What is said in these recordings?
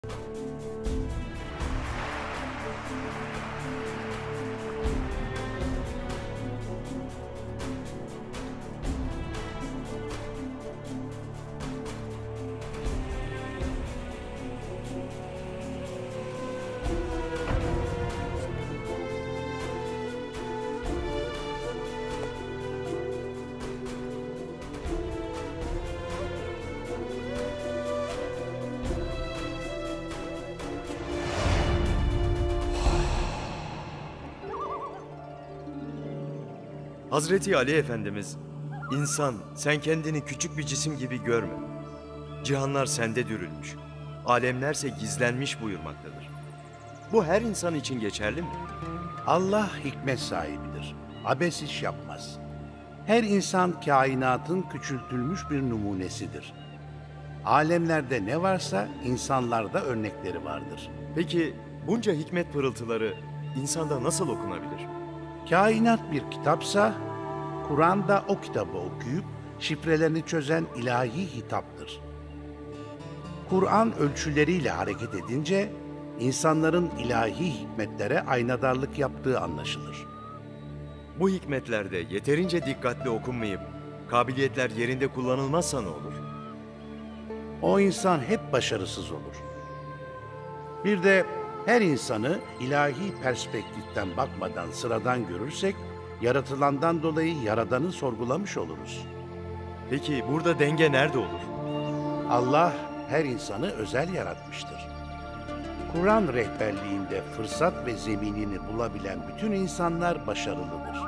Hazreti Ali Efendimiz, "İnsan, sen kendini küçük bir cisim gibi görme. Cihanlar sende dürülmüş, alemlerse gizlenmiş" buyurmaktadır. Bu her insan için geçerli mi? Allah hikmet sahibidir. Abes iş yapmaz. Her insan kainatın küçültülmüş bir numunesidir. Alemlerde ne varsa insanlarda örnekleri vardır. Peki bunca hikmet pırıltıları insanda nasıl okunabilir? Kainat bir kitapsa, Kur'an da o kitabı okuyup şifrelerini çözen ilahi hitaptır. Kur'an ölçüleriyle hareket edince, insanların ilahi hikmetlere aynadarlık yaptığı anlaşılır. Bu hikmetlerde yeterince dikkatli okunmayıp kabiliyetler yerinde kullanılmazsa ne olur? O insan hep başarısız olur. Bir de her insanı ilahi perspektiften bakmadan sıradan görürsek, yaratılandan dolayı Yaradan'ı sorgulamış oluruz. Peki burada denge nerede olur? Allah her insanı özel yaratmıştır. Kur'an rehberliğinde fırsat ve zeminini bulabilen bütün insanlar başarılıdır.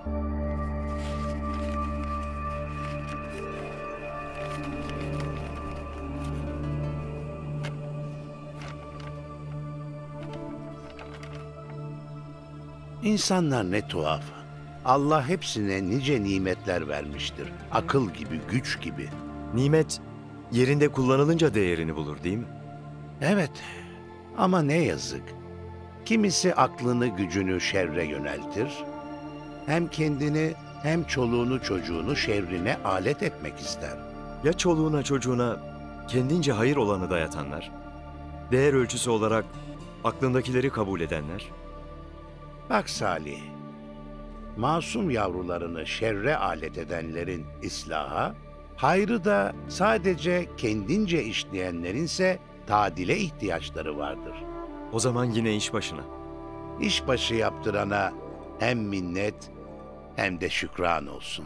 İnsanlar ne tuhaf. Allah hepsine nice nimetler vermiştir. Akıl gibi, güç gibi. Nimet yerinde kullanılınca değerini bulur, değil mi? Evet, ama ne yazık. Kimisi aklını, gücünü şerre yöneltir. Hem kendini hem çoluğunu çocuğunu şerrine alet etmek ister. Ya çoluğuna çocuğuna kendince hayır olanı dayatanlar? Değer ölçüsü olarak aklındakileri kabul edenler? Bak Salih, masum yavrularını şerre alet edenlerin islaha, hayrı da sadece kendince işleyenlerinse tadile ihtiyaçları vardır. O zaman yine iş başına. İşbaşı yaptırana hem minnet hem de şükran olsun.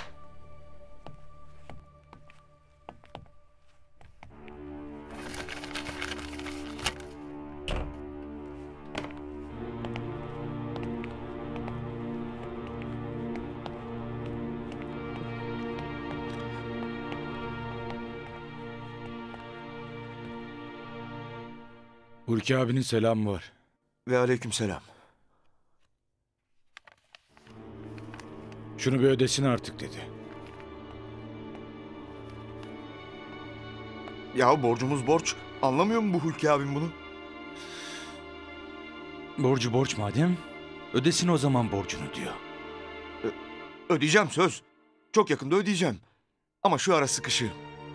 Hulki abinin selamı var. Ve aleykümselam. Şunu bir ödesin artık dedi. Ya borcumuz borç. Anlamıyor mu bu Hulki abim bunu? Borcu borç madem, ödesin o zaman borcunu diyor. Ödeyeceğim söz. Çok yakında ödeyeceğim. Ama şu ara sıkışığım.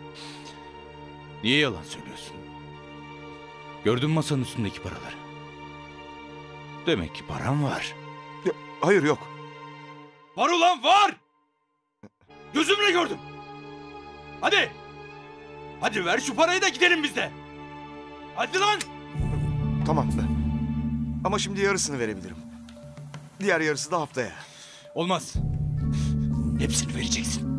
Niye yalan söylüyorsun? Gördün mü masanın üstündeki paraları? Demek ki param var. Ya, hayır yok. Var ulan var! Gözümle gördüm. Hadi! Hadi ver şu parayı da gidelim biz de. Hadi lan! Tamam. Ama şimdi yarısını verebilirim. Diğer yarısı da haftaya. Olmaz. Hepsini vereceksin.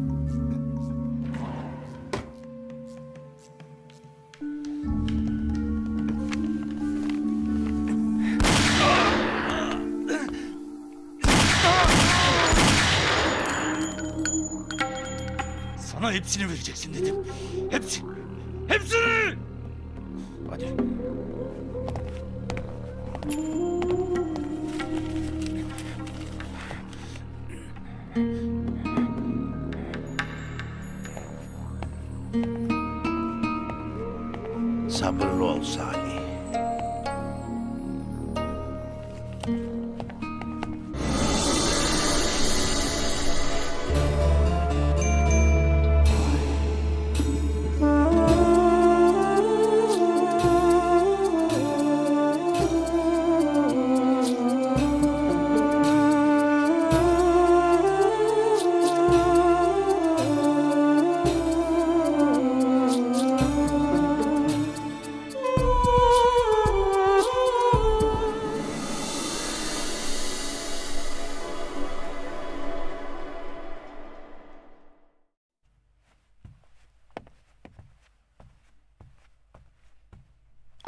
Sana hepsini vereceksin dedim. Hepsi. Hepsini! Hadi. Sabırlı ol Salih.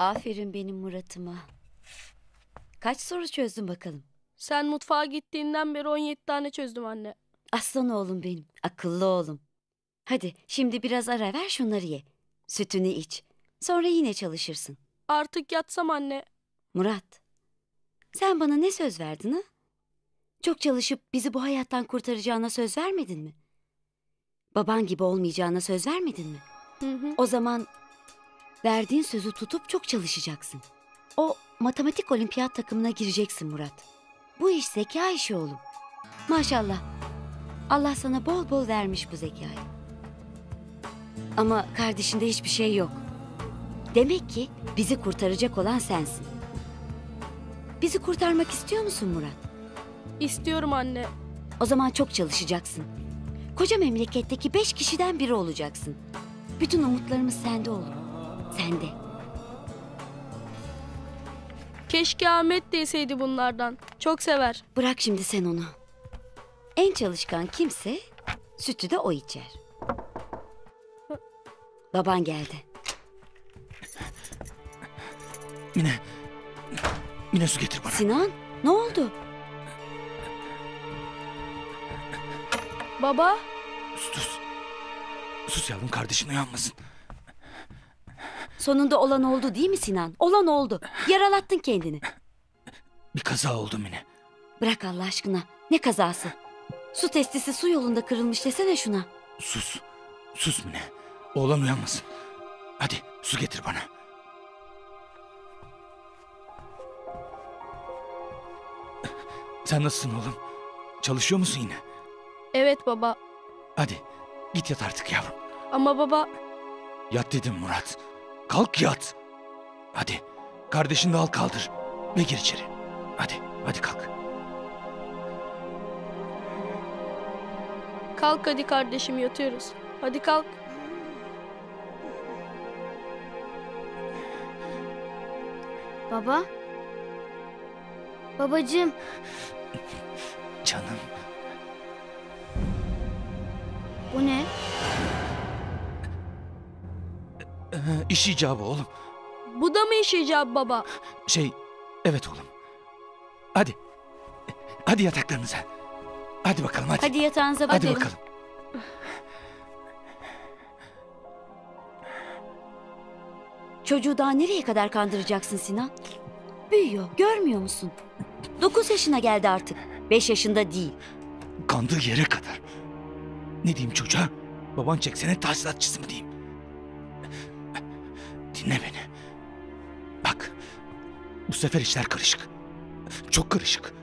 Aferin benim Murat'ıma. Kaç soru çözdün bakalım? Sen mutfağa gittiğinden beri 17 tane çözdüm anne. Aslan oğlum benim, akıllı oğlum. Hadi şimdi biraz ara ver, şunları ye. Sütünü iç. Sonra yine çalışırsın. Artık yatsam anne. Murat, sen bana ne söz verdin ha? Çok çalışıp bizi bu hayattan kurtaracağına söz vermedin mi? Baban gibi olmayacağına söz vermedin mi? Hı hı. O zaman verdiğin sözü tutup çok çalışacaksın. O matematik olimpiyat takımına gireceksin Murat. Bu iş zeka işi oğlum. Maşallah. Allah sana bol bol vermiş bu zekayı. Ama kardeşinde hiçbir şey yok. Demek ki bizi kurtaracak olan sensin. Bizi kurtarmak istiyor musun Murat? İstiyorum anne. O zaman çok çalışacaksın. Koca memleketteki 5 kişiden biri olacaksın. Bütün umutlarımız sende oğlum. Sende. Keşke Ahmet de yeseydi bunlardan. Çok sever. Bırak şimdi sen onu. En çalışkan kimse sütü de o içer. Baban geldi. Mine su getir bana. Sinan, ne oldu? Baba, Sus. Sus yavrum, kardeşin uyanmasın. Sonunda olan oldu değil mi Sinan? Olan oldu. Yaralattın kendini. Bir kaza oldu Mine. Bırak Allah aşkına. Ne kazası? Su testisi su yolunda kırılmış desene şuna. Sus. Sus Mine. Oğlan uyanmasın. Hadi su getir bana. Sen nasılsın oğlum? Çalışıyor musun yine? evet baba. Hadi git yat artık yavrum. Ama baba, Yat dedim Murat. Kalk yat. Hadi kardeşini de al kaldır ve gir içeri. Hadi kalk. kalk hadi kardeşim, yatıyoruz. Hadi kalk. Baba? Babacığım, Canım. bu ne? İş icabı oğlum. Bu da mı iş icabı baba? Evet oğlum. Hadi. Hadi yataklarınıza. Hadi bakalım hadi. Hadi yatağınıza Hadi bakın. bakalım. Çocuğu daha nereye kadar kandıracaksın Sinan? Büyüyor, görmüyor musun? 9 yaşına geldi artık. 5 yaşında değil. Kandığı yere kadar. Ne diyeyim çocuğa? Baban çeksene tahsilatçısı mı diyeyim? Dinle beni. Bak. Bu sefer işler karışık. Çok karışık.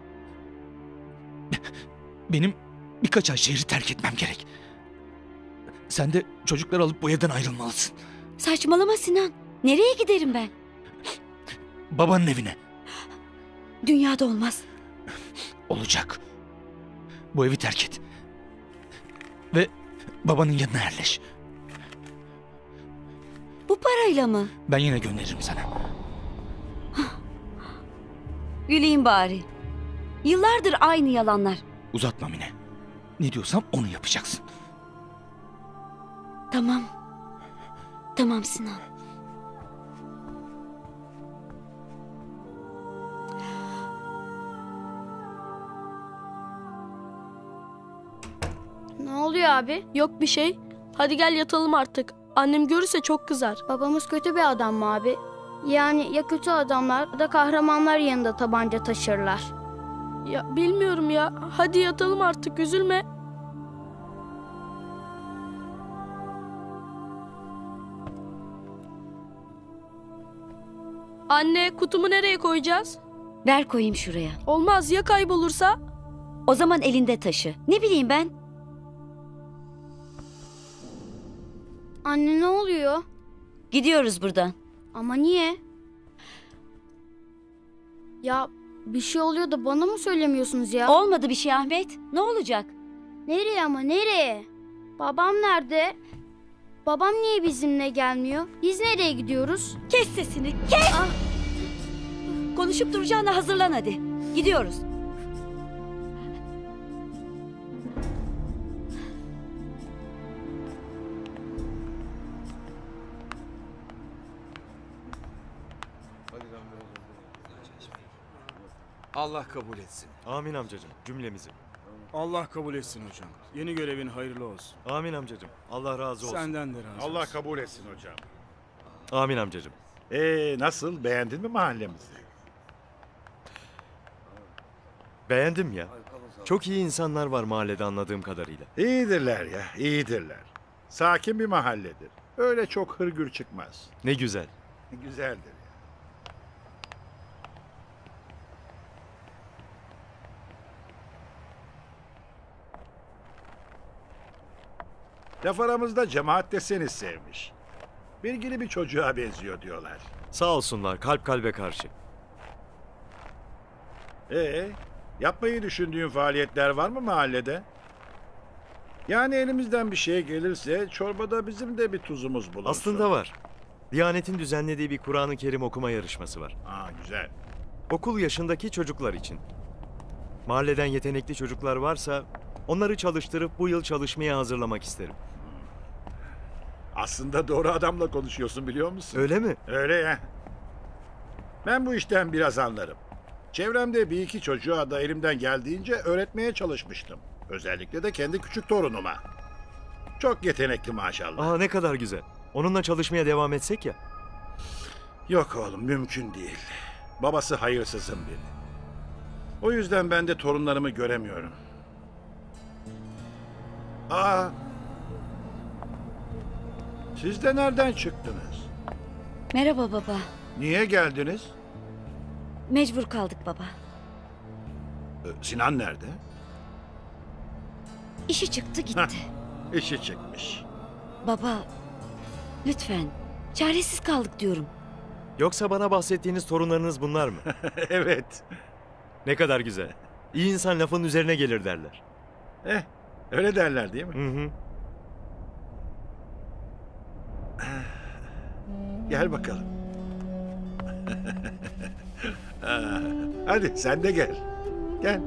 Benim birkaç ay şehri terk etmem gerek. Sen de çocukları alıp bu evden ayrılmalısın. Saçmalama Sinan. Nereye giderim ben? Babanın evine. Dünyada olmaz. Olacak. Bu evi terk et. Ve babanın yanına yerleş. Bu parayla mı? Ben yine gönderirim sana. Güleyim bari. Yıllardır aynı yalanlar. Uzatma Mine. Ne diyorsam onu yapacaksın. Tamam. Tamam Sinan. Ne oluyor abi? Yok bir şey. Hadi gel yatalım artık. Annem görürse çok kızar. Babamız kötü bir adam mı abi? Yani ya kötü adamlar ya da kahramanlar yanında tabanca taşırlar. Ya bilmiyorum ya. Hadi yatalım artık, üzülme. Anne, kutumu nereye koyacağız? Ver koyayım şuraya. Olmaz ya kaybolursa? O zaman elinde taşı. Ne bileyim ben? Anne ne oluyor? Gidiyoruz buradan. Ama niye? Ya bir şey oluyor da bana mı söylemiyorsunuz ya? Olmadı bir şey Ahmet. Ne olacak? Nereye ama nereye? Babam nerede? Babam niye bizimle gelmiyor? Biz nereye gidiyoruz? Kes sesini, kes! Konuşup duracağına hazırlan hadi. Gidiyoruz. Allah kabul etsin. Amin amcacığım, cümlemizi. Allah kabul etsin hocam. Yeni görevin hayırlı olsun. Amin amcacığım, Allah razı olsun. Senden de razı olsun. Allah kabul etsin hocam. Amin amcacığım. Nasıl? Beğendin mi mahallemizi? Beğendim ya. Çok iyi insanlar var mahallede anladığım kadarıyla. İyidirler ya, iyidirler. Sakin bir mahalledir. Öyle çok hırgür çıkmaz. Ne güzel. Güzeldir. Laf aramızda cemaat de seni sevmiş. Bilgili bir çocuğa benziyor diyorlar. Sağ olsunlar, kalp kalbe karşı. Yapmayı düşündüğün faaliyetler var mı mahallede? Yani elimizden bir şey gelirse çorbada bizim de bir tuzumuz bulunsun. Aslında var. Diyanet'in düzenlediği bir Kur'an-ı Kerim okuma yarışması var. Güzel. Okul yaşındaki çocuklar için. Mahalleden yetenekli çocuklar varsa onları çalıştırıp bu yıl çalışmaya hazırlamak isterim. Aslında doğru adamla konuşuyorsun biliyor musun? Öyle mi? Öyle ya. Ben bu işten biraz anlarım. Çevremde bir iki çocuğa da elimden geldiğince öğretmeye çalışmıştım. Özellikle de kendi küçük torunuma. Çok yetenekli maşallah. Aa, ne kadar güzel. Onunla çalışmaya devam etsek ya. Yok oğlum, mümkün değil. Babası hayırsızın biri. O yüzden ben de torunlarımı göremiyorum. Siz de nereden çıktınız? Merhaba baba. Niye geldiniz? Mecbur kaldık baba. Sinan nerede? İşi çıktı gitti. İşi çıkmış. Baba, lütfen. Çaresiz kaldık diyorum. Yoksa bana bahsettiğiniz torunlarınız bunlar mı? Evet. Ne kadar güzel. İyi insan lafın üzerine gelir derler. Öyle derler değil mi? Hı hı. Gel bakalım. Hadi sen de gel. Gel.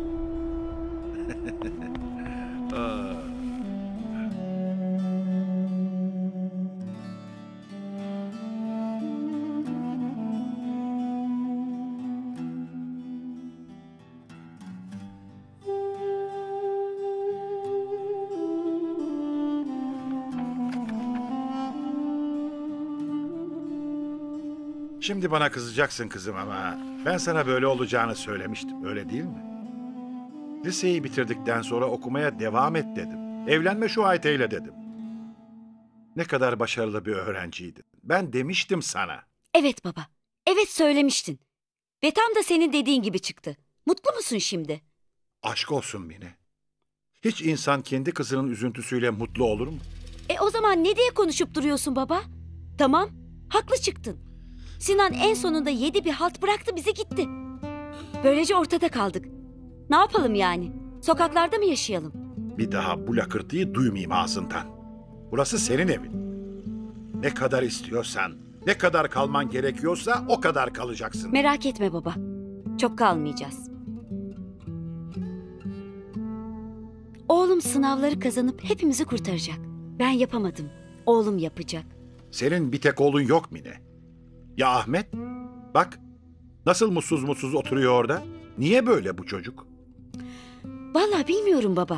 Şimdi bana kızacaksın kızım ama ben sana böyle olacağını söylemiştim. Öyle değil mi? Liseyi bitirdikten sonra okumaya devam et dedim. Evlenme şu Ayte'yle dedim. Ne kadar başarılı bir öğrenciydin. Ben demiştim sana. Evet baba. Evet söylemiştin. Ve tam da senin dediğin gibi çıktı. Mutlu musun şimdi? Aşk olsun Mine. Hiç insan kendi kızının üzüntüsüyle mutlu olur mu? O zaman ne diye konuşup duruyorsun baba? Tamam, haklı çıktın. Sinan en sonunda yedi bir halt bıraktı bizi gitti. Böylece ortada kaldık. Ne yapalım yani? Sokaklarda mı yaşayalım? Bir daha bu lakırtıyı duymayayım ağzından. Burası senin evin. Ne kadar istiyorsan, ne kadar kalman gerekiyorsa o kadar kalacaksın. Merak etme baba. Çok kalmayacağız. Oğlum sınavları kazanıp hepimizi kurtaracak. Ben yapamadım. Oğlum yapacak. Senin bir tek oğlun yok Mine. Ya Ahmet? Bak, nasıl mutsuz mutsuz oturuyor orada. Niye böyle bu çocuk? Vallahi bilmiyorum baba.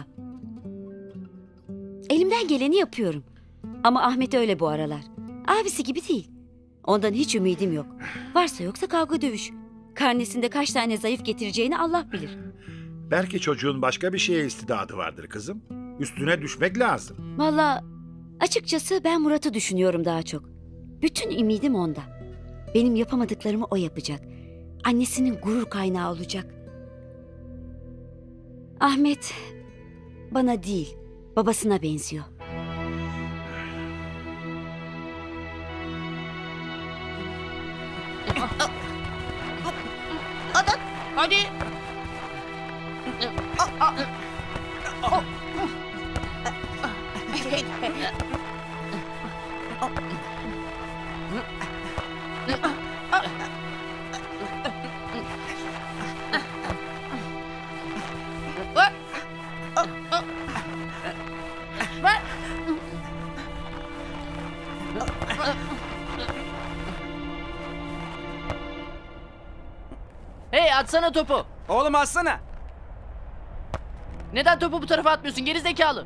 Elimden geleni yapıyorum. Ama Ahmet öyle bu aralar. Abisi gibi değil. Ondan hiç ümidim yok. Varsa yoksa kavga dövüş. Karnesinde kaç tane zayıf getireceğini Allah bilir. Belki çocuğun başka bir şeye istidadı vardır kızım. Üstüne düşmek lazım. Vallahi açıkçası ben Murat'ı düşünüyorum daha çok. Bütün ümidim onda. Benim yapamadıklarımı o yapacak. Annesinin gurur kaynağı olacak. Ahmet bana değil, babasına benziyor. Hadi. Hey atsana topu. Oğlum atsana. Neden topu bu tarafa atmıyorsun gerizekalı?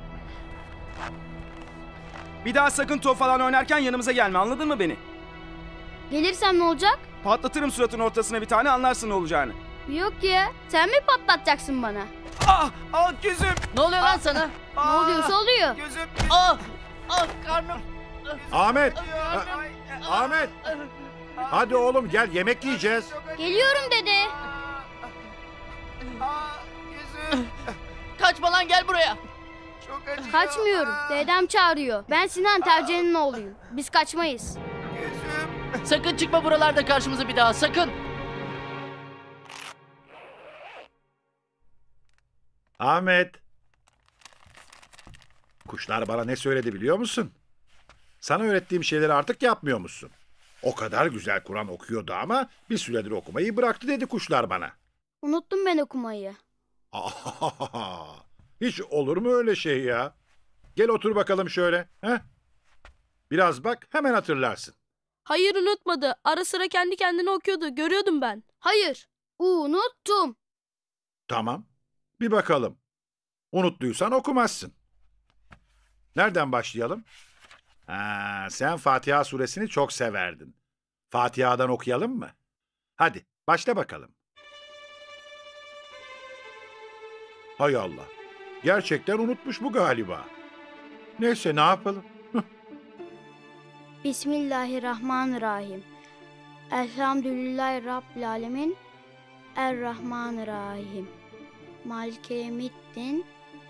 Bir daha sakın top falan oynarken yanımıza gelme, anladın mı beni? Gelirsem ne olacak? Patlatırım suratın ortasına bir tane, anlarsın ne olacağını. Yok ya. Sen mi patlatacaksın bana? Gözüm. Ne oluyor lan sana? Ne oluyorsa oluyor. Gözüm. Karnım. Ahmet! Ahmet! Hadi oğlum gel yemek yiyeceğiz. Geliyorum dede. Kaçma lan gel buraya. Kaçmıyorum. Dedem çağırıyor. Ben Sinan Terci'nin oğluyum. Biz kaçmayız. Sakın çıkma buralarda karşımıza bir daha sakın. Ahmet. Kuşlar bana ne söyledi biliyor musun? Sana öğrettiğim şeyleri artık yapmıyor musun? O kadar güzel Kur'an okuyordu ama bir süredir okumayı bıraktı dedi kuşlar bana. Unuttum ben okumayı. Hiç olur mu öyle şey ya? Gel otur bakalım şöyle. Heh. Biraz bak hemen hatırlarsın. Hayır unutmadı. Ara sıra kendi kendine okuyordu. Görüyordum ben. Hayır. Unuttum. Tamam. Bir bakalım. Unuttuysan okumazsın. Nereden başlayalım? Sen Fatiha suresini çok severdin. Fatiha'dan okuyalım mı? Hadi başla bakalım. Hay Allah. Gerçekten unutmuş bu galiba. Neyse ne yapalım? Bismillahirrahmanirrahim. Elhamdülillahi Rabbil Alemin. Errahmanirrahim. Malike yevmiddin.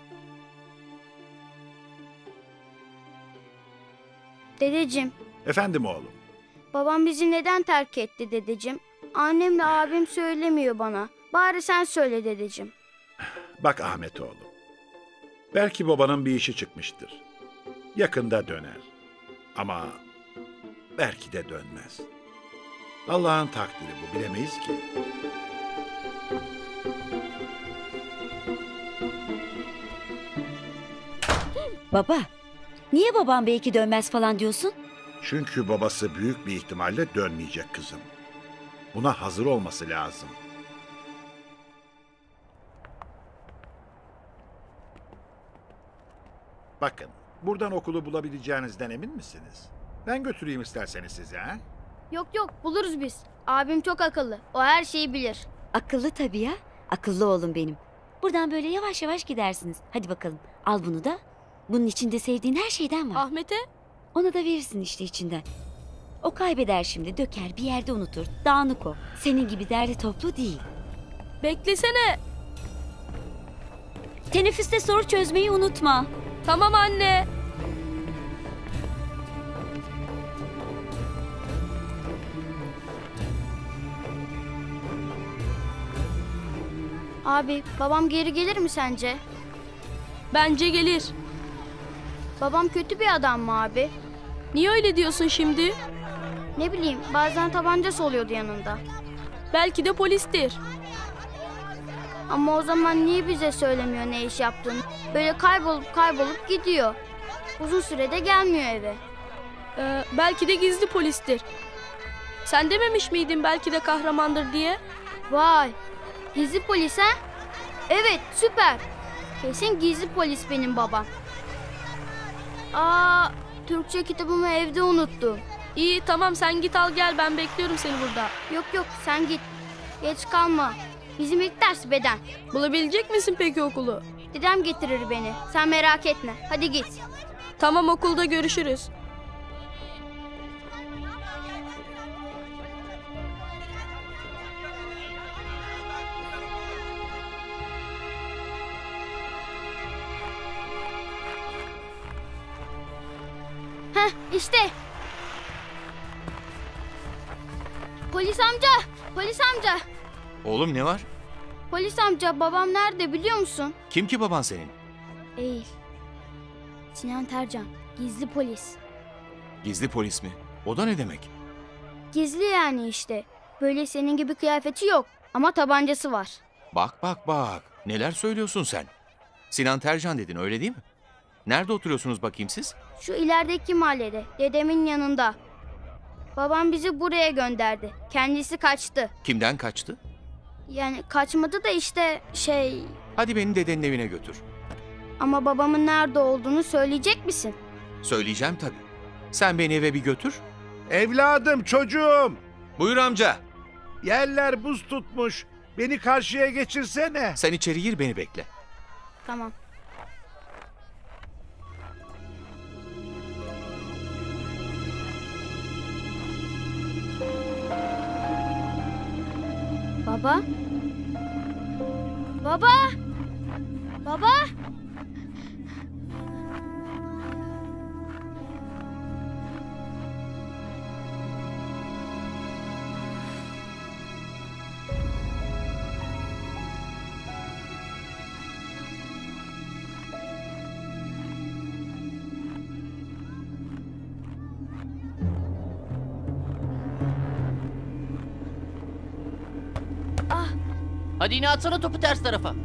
Dedeciğim, Efendim oğlum. babam bizi neden terk etti dedeciğim? Annemle abim söylemiyor bana. Bari sen söyle dedeciğim. Bak Ahmet oğlum. Belki babanın bir işi çıkmıştır. Yakında döner. Ama belki de dönmez. Allah'ın takdiri bu, bilemeyiz ki. Baba, niye babam belki dönmez falan diyorsun? Çünkü babası büyük bir ihtimalle dönmeyecek kızım. Buna hazır olması lazım. Bakın, buradan okulu bulabileceğinizden emin misiniz? Ben götüreyim isterseniz size, ha? Yok yok buluruz biz. Abim çok akıllı. O her şeyi bilir. Akıllı tabii ya. Akıllı oğlum benim. Buradan böyle yavaş yavaş gidersiniz. Hadi bakalım. Al bunu da. Bunun içinde sevdiğin her şeyden var. Ahmet'e? Ona da verirsin işte içinden. O kaybeder şimdi, döker, bir yerde unutur. Dağınık o. Senin gibi derli toplu değil. Beklesene. Teneffüste soru çözmeyi unutma. Tamam anne. Abi babam geri gelir mi sence? Bence gelir. Babam kötü bir adam mı abi? Niye öyle diyorsun şimdi? Ne bileyim bazen tabancası oluyordu yanında. Belki de polistir. Ama o zaman niye bize söylemiyor ne iş yaptığını? Böyle kaybolup gidiyor. Uzun sürede gelmiyor eve. Belki de gizli polistir. Sen dememiş miydin belki de kahramandır diye? Vay, gizli polis ha? Evet, süper. Kesin gizli polis benim babam. Türkçe kitabımı evde unuttum. İyi tamam sen git al gel ben bekliyorum seni burada. Yok sen git. Geç kalma. Bizim ilk ders beden. Bulabilecek misin peki okulu? Dedem getirir beni. Sen merak etme. Hadi git. Tamam okulda görüşürüz. İşte. Polis amca. Polis amca. Oğlum ne var? Polis amca babam nerede biliyor musun? Kim ki baban senin? Eğil. Sinan Tercan. Gizli polis. Gizli polis mi? O da ne demek? Gizli yani işte. Böyle senin gibi kıyafeti yok. Ama tabancası var. Bak. Neler söylüyorsun sen? Sinan Tercan dedin öyle değil mi? Nerede oturuyorsunuz bakayım siz? Şu ilerideki mahallede. Dedemin yanında. Babam bizi buraya gönderdi. Kendisi kaçtı. Kimden kaçtı? Yani kaçmadı da işte şey... Hadi beni dedenin evine götür. Ama babamın nerede olduğunu söyleyecek misin? Söyleyeceğim tabii. Sen beni eve bir götür. Evladım, çocuğum. Buyur amca. Yerler buz tutmuş. Beni karşıya geçirsene. Sen içeri gir, beni bekle. Tamam. Baba? Baba? Baba? Hadi yine atsana topu ters tarafa.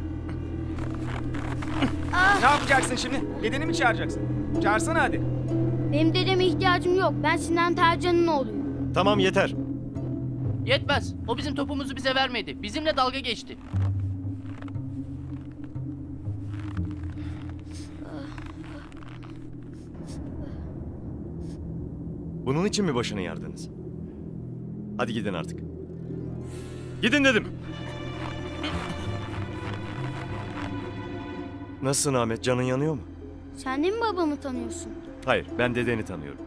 Ne yapacaksın şimdi? Dedeni mi çağıracaksın? Çağırsana hadi. Benim dedeme ihtiyacım yok. Ben Sinan Tercan'ın oğluyum. Tamam yeter. Yetmez. O bizim topumuzu bize vermedi. Bizimle dalga geçti. Bunun için mi başını yardınız? Hadi gidin artık. Gidin dedim. Nasılsın Ahmet? Canın yanıyor mu? Sen de mi babamı tanıyorsun? Hayır, ben dedeni tanıyorum.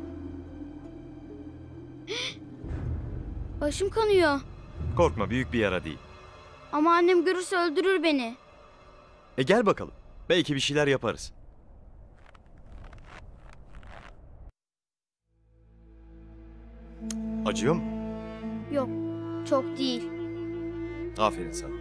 Başım kanıyor. Korkma, büyük bir yara değil. Ama annem görürse öldürür beni. Gel bakalım. Belki bir şeyler yaparız. Acıyor mu? Yok, çok değil. Aferin sana.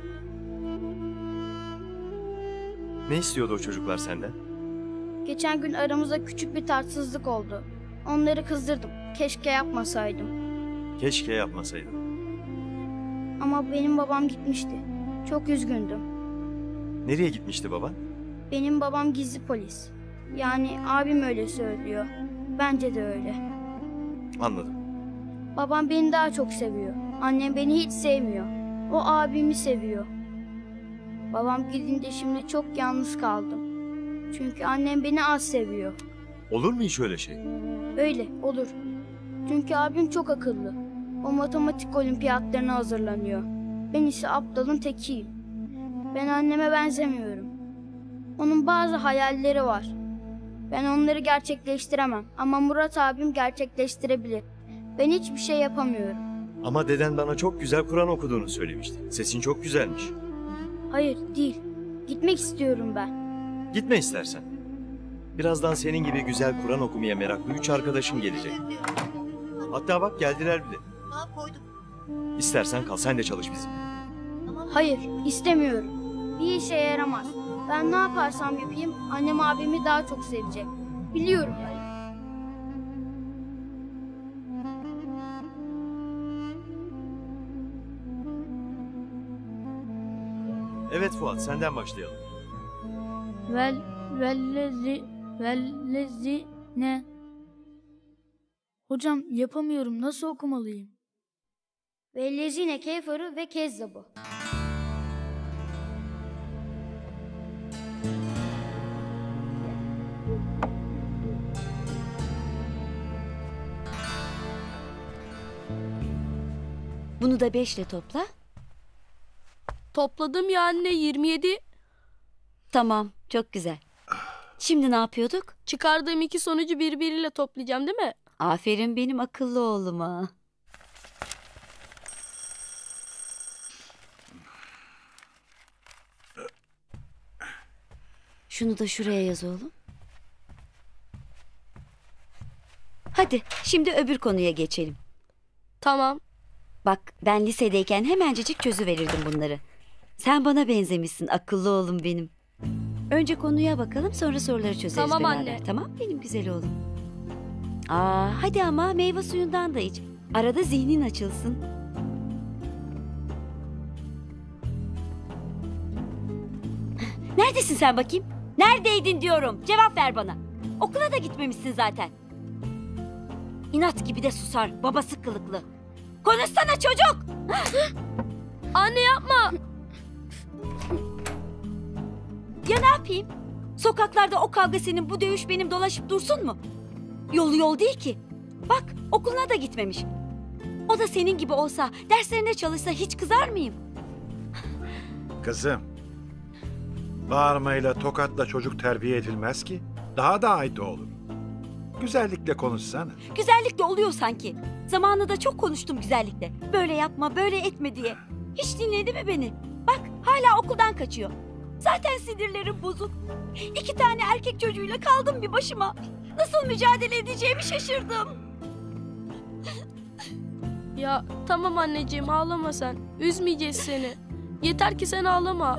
Ne istiyordu o çocuklar senden? Geçen gün aramızda küçük bir tartışsızlık oldu. Onları kızdırdım. Keşke yapmasaydım. Keşke yapmasaydın. Ama benim babam gitmişti. Çok üzgündüm. Nereye gitmişti baban? Benim babam gizli polis. Yani abim öyle söylüyor. Bence de öyle. Anladım. Babam beni daha çok seviyor. Annem beni hiç sevmiyor. O abimi seviyor. Babam gidince şimdi çok yalnız kaldım. Çünkü annem beni az seviyor. Olur mu hiç öyle şey? Öyle olur. Çünkü abim çok akıllı. O matematik olimpiyatlarına hazırlanıyor. Ben ise aptalın tekiyim. Ben anneme benzemiyorum. Onun bazı hayalleri var. Ben onları gerçekleştiremem ama Murat abim gerçekleştirebilir. Ben hiçbir şey yapamıyorum. Ama deden bana çok güzel Kur'an okuduğunu söylemişti. Sesin çok güzelmiş. Hayır, değil. Gitmek istiyorum ben. Gitme istersen. Birazdan senin gibi güzel Kur'an okumaya meraklı 3 arkadaşın gelecek. Hatta bak geldiler bile. İstersen kal, sen de çalış bizim. Hayır, istemiyorum. Bir işe yaramaz. Ben ne yaparsam yapayım annem abimi daha çok sevecek. Biliyorum ben. Evet Fuat, senden başlayalım. Vellezi ne? Hocam yapamıyorum. Nasıl okumalıyım? Vellezine keferu ve kezzabu. Bunu da 5 ile topla. Topladım ya anne, 27. Tamam, çok güzel. Şimdi ne yapıyorduk? Çıkardığım iki sonucu birbiriyle toplayacağım değil mi? Aferin benim akıllı oğluma. Şunu da şuraya yaz oğlum. Hadi şimdi öbür konuya geçelim. Tamam. Bak ben lisedeyken hemencecik çözüverirdim bunları. Sen bana benzemişsin akıllı oğlum benim. Önce konuya bakalım sonra soruları çözeriz Tamam beraber. anne. Tamam benim güzel oğlum. Hadi ama meyve suyundan da iç. Arada zihnin açılsın. Neredesin sen bakayım? Neredeydin diyorum. Cevap ver bana. Okula da gitmemişsin zaten. İnat gibi de susar babası kılıklı. Konuşsana çocuk. Anne yapma. Ya ne yapayım? Sokaklarda o kavga senin, bu dövüş benim dolaşıp dursun mu? Yolu yol değil ki. Bak okuluna da gitmemiş. O da senin gibi olsa, derslerine çalışsa hiç kızar mıyım? Kızım, bağırmayla, tokatla çocuk terbiye edilmez ki. Daha da aydı olur. Güzellikle konuşsana. Güzellikle oluyor sanki. Zamanında çok konuştum güzellikle. Böyle yapma, böyle etme diye. Hiç dinledi mi beni? Bak hala okuldan kaçıyor. Zaten sinirlerim bozuk. 2 tane erkek çocuğuyla kaldım bir başıma. Nasıl mücadele edeceğimi şaşırdım. Ya tamam anneciğim, ağlama sen. Üzmeyeceğiz seni. Yeter ki sen ağlama.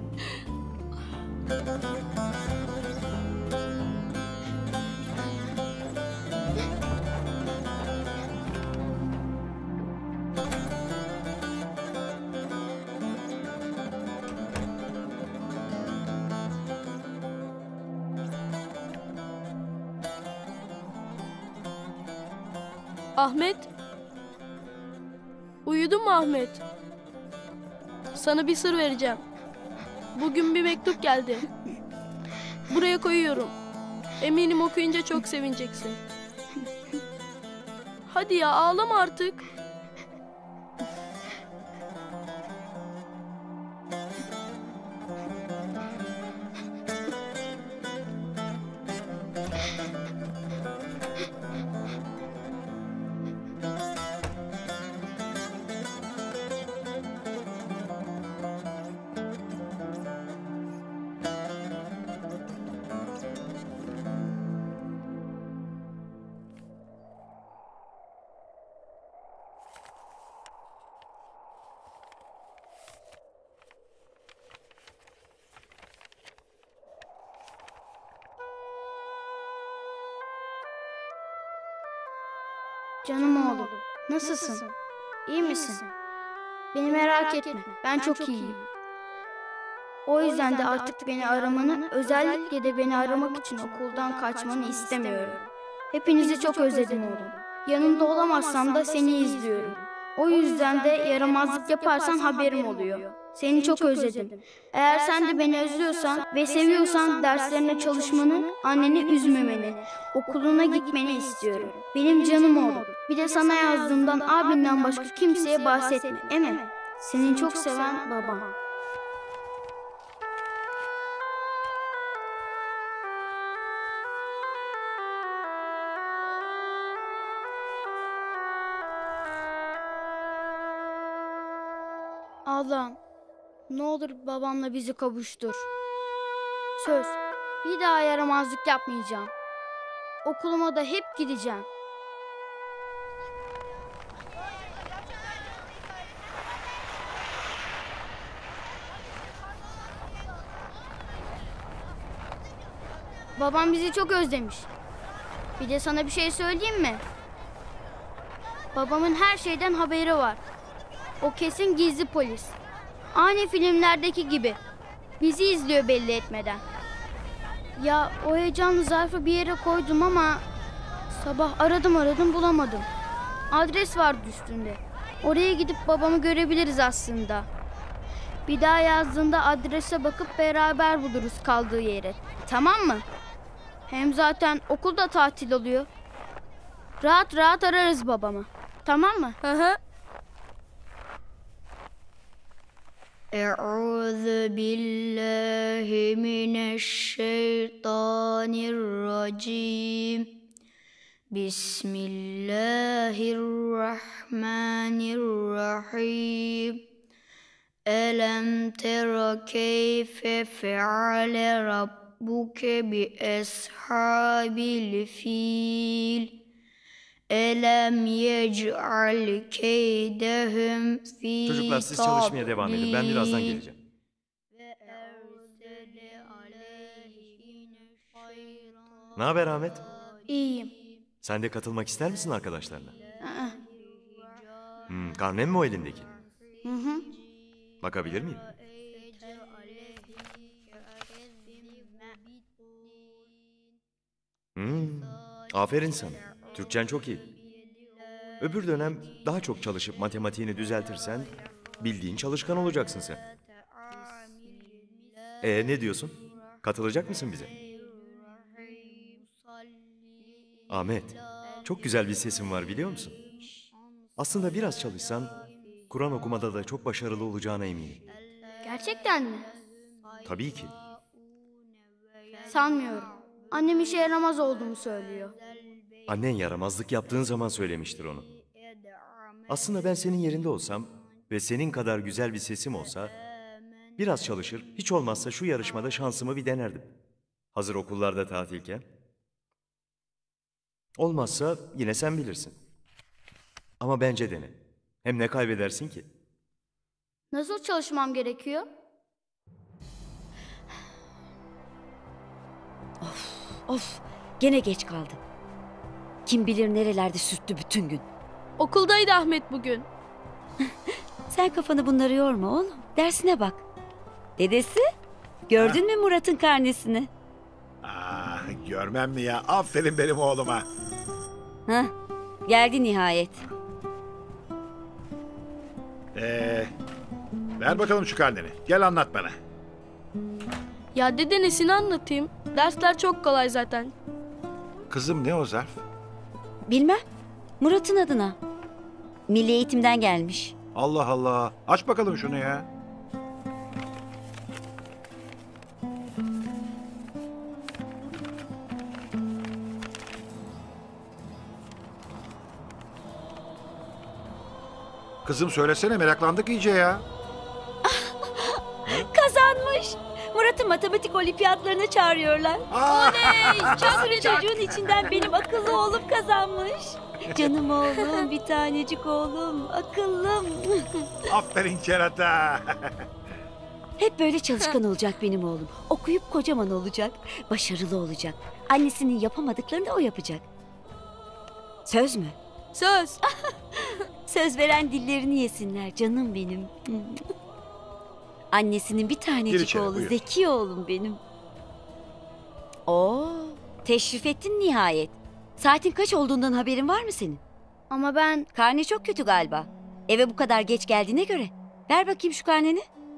Ahmet. Uyudun mu Ahmet? Sana bir sır vereceğim. Bugün bir mektup geldi. Buraya koyuyorum. Eminim okuyunca çok sevineceksin. Hadi ya, ağlama artık. Canım oğlum, nasılsın? İyi misin? Beni merak etme, ben çok iyiyim. O yüzden de artık beni aramanı, özellikle de beni aramak için okuldan kaçmanı istemiyorum. Hepinizi çok özledim oğlum. Yanında olamazsam da seni izliyorum. O yüzden de yaramazlık yaparsan haberim oluyor. Seni çok özledim. Eğer sen de beni özlüyorsan ve seviyorsan derslerine çalışmanı, anneni üzmemeni, okuluna gitmeni istiyorum. Benim canım oğlum. Bir de sana yazdığımdan abinden başka kimseye bahsetme, Emin. Seni çok seven babam. Allah'ım, ne olur babamla bizi kavuştur. Söz, bir daha yaramazlık yapmayacağım. Okuluma da hep gideceğim. Babam bizi çok özlemiş. Bir de sana bir şey söyleyeyim mi? Babamın her şeyden haberi var. O kesin gizli polis. Aynı filmlerdeki gibi. Bizi izliyor belli etmeden. Ya o heyecanlı zarfı bir yere koydum ama sabah aradım bulamadım. Adres vardı üstünde. Oraya gidip babamı görebiliriz aslında. Bir daha yazdığında adrese bakıp beraber buluruz kaldığı yeri. Tamam mı? Hem zaten okulda tatil oluyor. Rahat rahat ararız babamı. Tamam mı? Hı hı. Eûzü billahi mineşşeytanirracim. Bismillahirrahmanirrahim. Elem tera keyfe feale rabbuke bi eshabil fil. Elem yec'al keydehum fi Çocuklar siz çalışmaya devam edin. Ben birazdan geleceğim. Ne haber Ahmet? İyiyim. Sen de katılmak ister misin arkadaşlarına? Karnen mi o elindeki? Hı hı. Bakabilir miyim? Aferin sana. Türkçen çok iyi. Öbür dönem daha çok çalışıp matematiğini düzeltirsen bildiğin çalışkan olacaksın sen. Ne diyorsun? Katılacak mısın bize? Ahmet, çok güzel bir sesin var biliyor musun? Aslında biraz çalışsan Kur'an okumada da çok başarılı olacağına eminim. Gerçekten mi? Tabii ki. Sanmıyorum. Annem işe yaramaz olduğumu söylüyor. Annen yaramazlık yaptığın zaman söylemiştir onu. Aslında ben senin yerinde olsam ve senin kadar güzel bir sesim olsa biraz çalışır, hiç olmazsa şu yarışmada şansımı bir denerdim. Hazır okullarda tatilken. Olmazsa yine sen bilirsin. Ama bence dene. Hem ne kaybedersin ki? Nasıl çalışmam gerekiyor? Of, gene geç kaldım. Kim bilir nerelerde sürttü bütün gün. Okuldaydı Ahmet bugün. Sen kafanı bunları yorma oğlum. Dersine bak. Dedesi, gördün mü Murat'ın karnesini? Görmem mi ya? Aferin benim oğluma. Hah, geldi nihayet. Ver bakalım şu karneni. Gel anlat bana. Ya dede nesini anlatayım? Dersler çok kolay zaten. Kızım ne o zarf? Bilmem, Murat'ın adına. Milli Eğitim'den gelmiş. Allah Allah. Aç bakalım şunu ya. Kızım söylesene, meraklandık iyice ya. Kazanmış. Murat'ı matematik olimpiyatlarına çağırıyorlar. Oley! Bir sürü çocuğun içinden benim akıllı oğlum kazanmış. Canım oğlum, bir tanecik oğlum, akıllım. Aferin kerata. Hep böyle çalışkan olacak benim oğlum. Okuyup kocaman olacak, başarılı olacak. Annesinin yapamadıklarını da o yapacak. Söz mü? Söz. Söz veren dillerini yesinler canım benim. Annesinin bir Gir tanecik içeri, oğlu, buyur. zeki oğlum benim. Oo, teşrif ettin nihayet. Saatin kaç olduğundan haberin var mı senin? Ama ben... Karne çok kötü galiba. Eve bu kadar geç geldiğine göre. Ver bakayım şu karneni.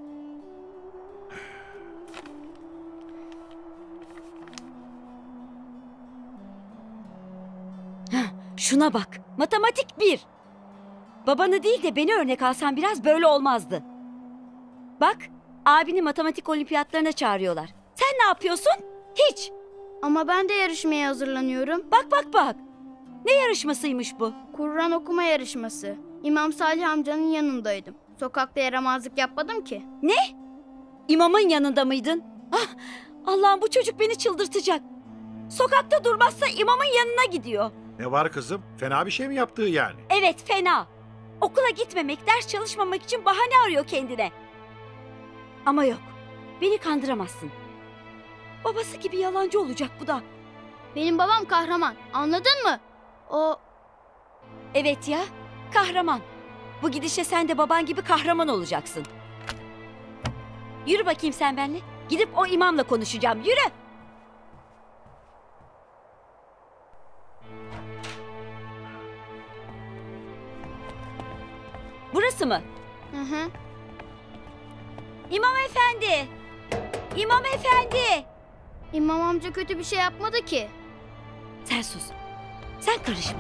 Hah, şuna bak. Matematik 1. Babanı değil de beni örnek alsan biraz böyle olmazdı. Bak, abini matematik olimpiyatlarına çağırıyorlar. Sen ne yapıyorsun? Hiç. Ama ben de yarışmaya hazırlanıyorum. Bak. Ne yarışmasıymış bu? Kur'an okuma yarışması. İmam Salih amcanın yanındaydım. Sokakta yaramazlık yapmadım ki. Ne? İmamın yanında mıydın? Ah, Allah'ım bu çocuk beni çıldırtacak. Sokakta durmazsa imamın yanına gidiyor. Ne var kızım? Fena bir şey mi yaptığı yani? Evet, fena. Okula gitmemek, ders çalışmamak için bahane arıyor kendine. Ama yok, beni kandıramazsın. Babası gibi yalancı olacak bu da. Benim babam kahraman. Anladın mı? O... Evet ya, kahraman. Bu gidişle sen de baban gibi kahraman olacaksın. Yürü bakayım sen benimle. Gidip o imamla konuşacağım. Yürü. Burası mı? Hı. İmam efendi. İmam efendi. İmam amca kötü bir şey yapmadı ki. Sen sus. Sen karışma.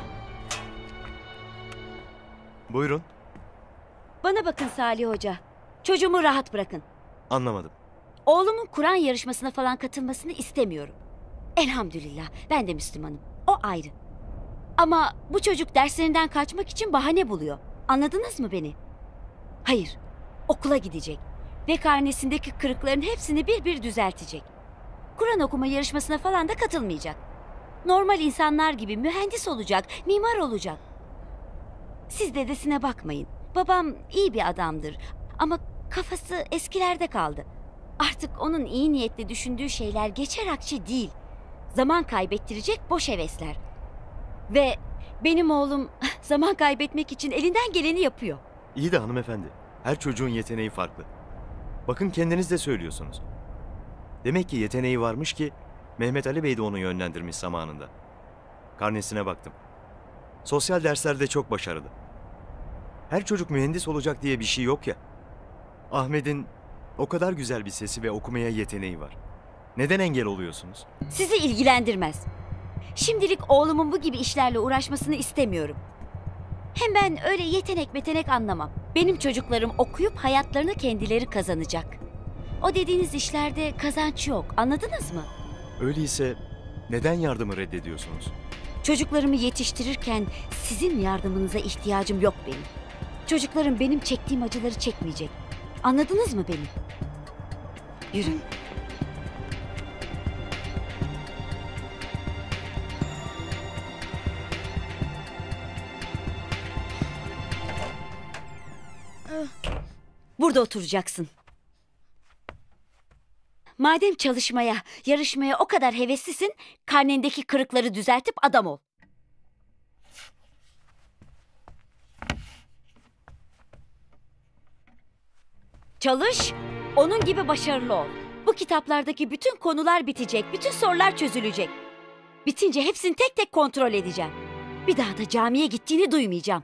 Buyurun. Bana bakın Salih Hoca. Çocuğumu rahat bırakın. Anlamadım. Oğlumun Kur'an yarışmasına falan katılmasını istemiyorum. Elhamdülillah ben de Müslümanım. O ayrı. Ama bu çocuk derslerinden kaçmak için bahane buluyor. Anladınız mı beni? Hayır. Okula gidecek. Ve karnesindeki kırıkların hepsini bir bir düzeltecek. Kur'an okuma yarışmasına falan da katılmayacak. Normal insanlar gibi mühendis olacak, mimar olacak. Siz dedesine bakmayın. Babam iyi bir adamdır. Ama kafası eskilerde kaldı. Artık onun iyi niyetle düşündüğü şeyler geçer akçe değil. Zaman kaybettirecek boş hevesler. Ve benim oğlum zaman kaybetmek için elinden geleni yapıyor. İyi de hanımefendi, her çocuğun yeteneği farklı. Bakın kendiniz de söylüyorsunuz. Demek ki yeteneği varmış ki Mehmet Ali Bey de onu yönlendirmiş zamanında. Karnesine baktım. Sosyal derslerde çok başarılı. Her çocuk mühendis olacak diye bir şey yok ya. Ahmet'in o kadar güzel bir sesi ve okumaya yeteneği var. Neden engel oluyorsunuz? Sizi ilgilendirmez. Şimdilik oğlumun bu gibi işlerle uğraşmasını istemiyorum. Hem ben öyle yetenek metenek anlamam. Benim çocuklarım okuyup hayatlarını kendileri kazanacak. O dediğiniz işlerde kazanç yok. Anladınız mı? Öyleyse neden yardımı reddediyorsunuz? Çocuklarımı yetiştirirken sizin yardımınıza ihtiyacım yok benim. Çocuklarım benim çektiğim acıları çekmeyecek. Anladınız mı beni? Yürü. Burada oturacaksın. Madem çalışmaya, yarışmaya o kadar heveslisin, karnendeki kırıkları düzeltip adam ol. Çalış, onun gibi başarılı ol. Bu kitaplardaki bütün konular bitecek, bütün sorular çözülecek. Bitince hepsini tek tek kontrol edeceğim. Bir daha da camiye gittiğini duymayacağım.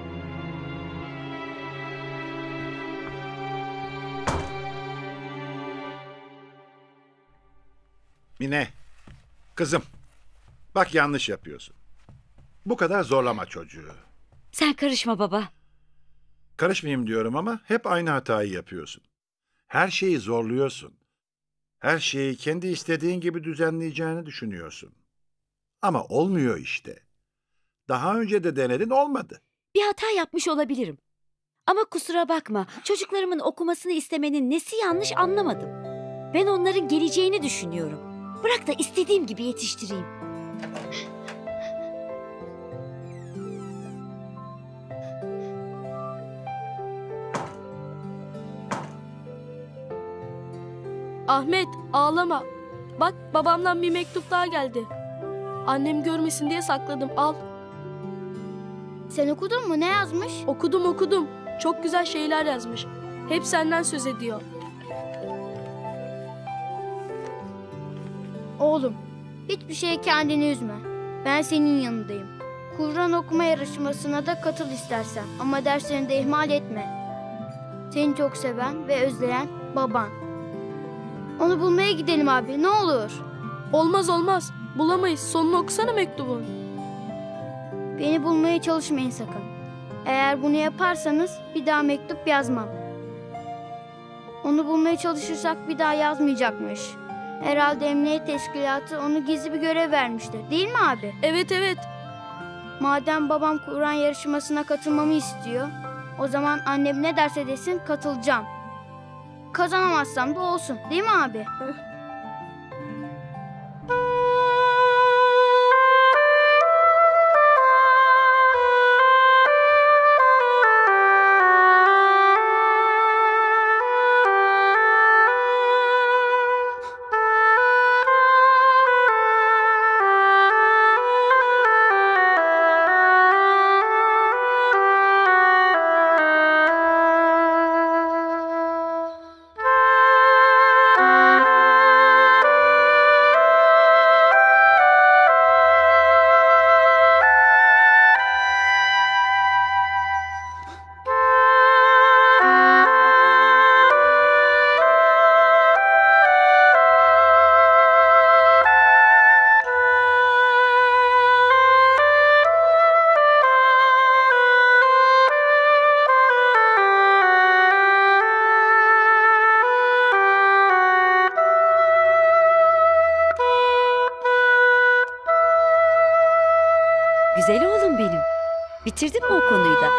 Mine, kızım, bak yanlış yapıyorsun. Bu kadar zorlama çocuğu. Sen karışma baba. Karışmayayım diyorum ama hep aynı hatayı yapıyorsun. Her şeyi zorluyorsun. Her şeyi kendi istediğin gibi düzenleyeceğini düşünüyorsun. Ama olmuyor işte. Daha önce de denedin, olmadı. Bir hata yapmış olabilirim. Ama kusura bakma, çocuklarımın okumasını istemenin nesi yanlış anlamadım. Ben onların geleceğini düşünüyorum. Bırak da istediğim gibi yetiştireyim. Ahmet, ağlama. Bak, babamdan bir mektup daha geldi. Annem görmesin diye sakladım, al. Sen okudun mu? Ne yazmış? Okudum. Çok güzel şeyler yazmış. Hep senden söz ediyor. Oğlum, hiçbir şeye kendini üzme. Ben senin yanındayım. Kur'an okuma yarışmasına da katıl istersen. Ama derslerini de ihmal etme. Seni çok seven ve özleyen baban. Onu bulmaya gidelim abi, ne olur. Olmaz. Bulamayız. Sonunu okusana mektubun. Beni bulmaya çalışmayın sakın. Eğer bunu yaparsanız bir daha mektup yazmam. Onu bulmaya çalışırsak bir daha yazmayacakmış. Herhalde emniyet teşkilatı onu gizli bir görev vermiştir. Değil mi abi? Evet. Madem babam Kur'an yarışmasına katılmamı istiyor, o zaman annem ne derse desin katılacağım. Kazanamazsam da olsun. Değil mi abi? Güzel oğlum benim. Bitirdin mi o konuyu da?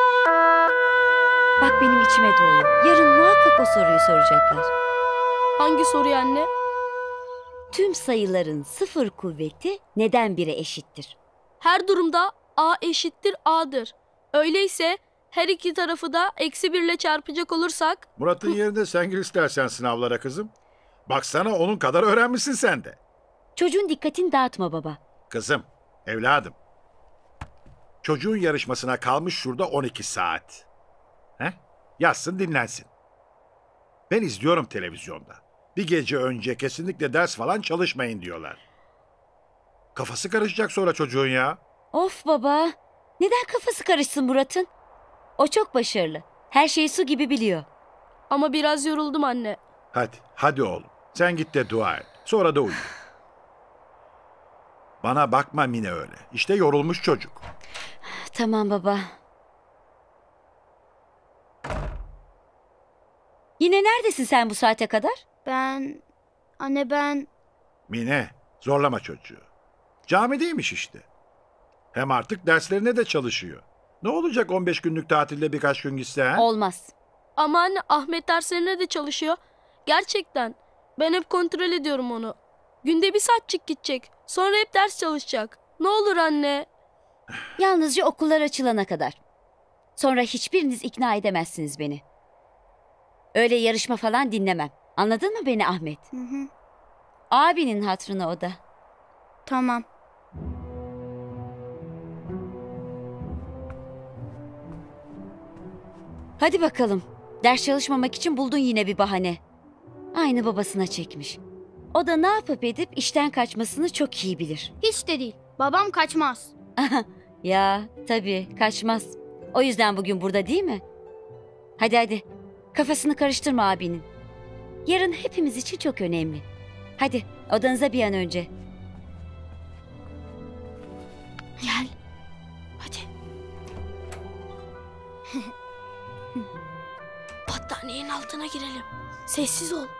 Bak benim içime doğuyor. Yarın muhakkak o soruyu soracaklar. Hangi soruyu anne? Tüm sayıların sıfır kuvveti neden 1'e eşittir? Her durumda A eşittir A'dır. Öyleyse her iki tarafı da -1 ile çarpacak olursak... Murat'ın yerinde sen gir istersen sınavlara kızım. Baksana onun kadar öğrenmişsin sen de. Çocuğun dikkatini dağıtma baba. Kızım, evladım. Çocuğun yarışmasına kalmış şurada 12 saat. Yatsın dinlensin. Ben izliyorum televizyonda. Bir gece önce kesinlikle ders falan çalışmayın diyorlar. Kafası karışacak sonra çocuğun ya. Of baba. Neden kafası karışsın Murat'ın? O çok başarılı. Her şeyi su gibi biliyor. Ama biraz yoruldum anne. Hadi oğlum. Sen git de dua et. Sonra da uyu. Bana bakma Mine öyle. İşte yorulmuş çocuk. Tamam baba. Yine neredesin sen bu saate kadar? Anne ben... Mine, zorlama çocuğu. Camideymiş işte. Hem artık derslerine de çalışıyor. Ne olacak 15 günlük tatilde birkaç gün gitse ha? Olmaz. Ama anne Ahmet derslerine de çalışıyor. Gerçekten. Ben hep kontrol ediyorum onu. Günde 1 saatçik gidecek. Sonra hep ders çalışacak. Ne olur anne. Yalnızca okullar açılana kadar. Sonra hiçbiriniz ikna edemezsiniz beni. Öyle yarışma falan dinlemem. Anladın mı beni Ahmet? Hı hı. Abinin hatırına o da. Tamam. Hadi bakalım. Ders çalışmamak için buldun yine bir bahane. Aynı babasına çekmiş. O da ne yapıp edip işten kaçmasını çok iyi bilir. Hiç de değil. Babam kaçmaz. Ya tabii kaçmaz. O yüzden bugün burada değil mi? Hadi. Kafasını karıştırma abinin. Yarın hepimiz için çok önemli. Hadi odanıza bir an önce. Gel. Hadi. Battaniyenin altına girelim. Sessiz ol.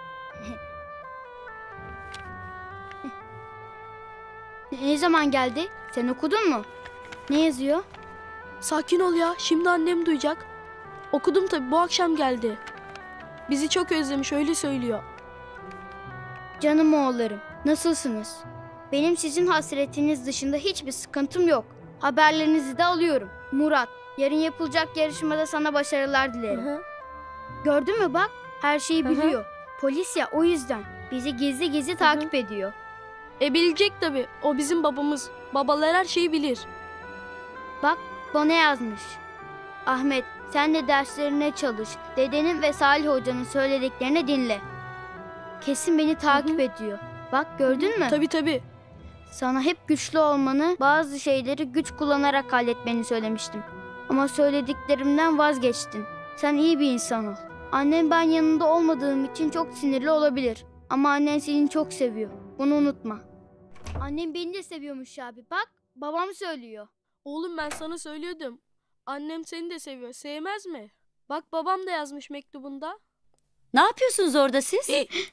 Ne zaman geldi? Sen okudun mu? Ne yazıyor? Sakin ol ya. Şimdi annem duyacak. Okudum tabii, bu akşam geldi. Bizi çok özlemiş, öyle söylüyor. Canım oğullarım, nasılsınız? Benim sizin hasretiniz dışında hiçbir sıkıntım yok. Haberlerinizi de alıyorum. Murat, yarın yapılacak yarışmada sana başarılar dilerim. Hı hı. Gördün mü bak, her şeyi Hı hı. biliyor. Polis ya, o yüzden bizi gizli gizli takip ediyor. Bilecek tabii. O bizim babamız. Babalar her şeyi bilir. Bak, bana yazmış. Ahmet, sen de derslerine çalış. Dedenin ve Salih Hoca'nın söylediklerini dinle. Kesin beni takip ediyor. Bak gördün mü? Tabii. Sana hep güçlü olmanı, bazı şeyleri güç kullanarak halletmeni söylemiştim. Ama söylediklerimden vazgeçtin. Sen iyi bir insan ol. Annem ben yanında olmadığım için çok sinirli olabilir. Ama annen seni çok seviyor. Bunu unutma. Annem beni de seviyormuş abi. Bak, babam söylüyor. Oğlum ben sana söylüyordum. Annem seni de seviyor. Sevmez mi? Bak babam da yazmış mektubunda. Ne yapıyorsunuz orada siz?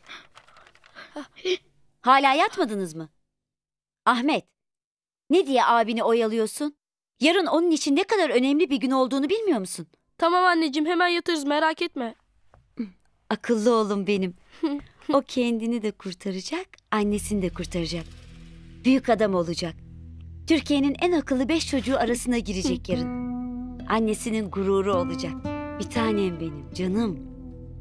Hala yatmadınız mı? Ahmet, ne diye abini oyalıyorsun? Yarın onun için ne kadar önemli bir gün olduğunu bilmiyor musun? Tamam anneciğim, hemen yatırız, merak etme. Akıllı oğlum benim. O kendini de kurtaracak, annesini de kurtaracak. Büyük adam olacak. Türkiye'nin en akıllı 5 çocuğu arasına girecek yarın. Annesinin gururu olacak. Bir tanem benim, canım.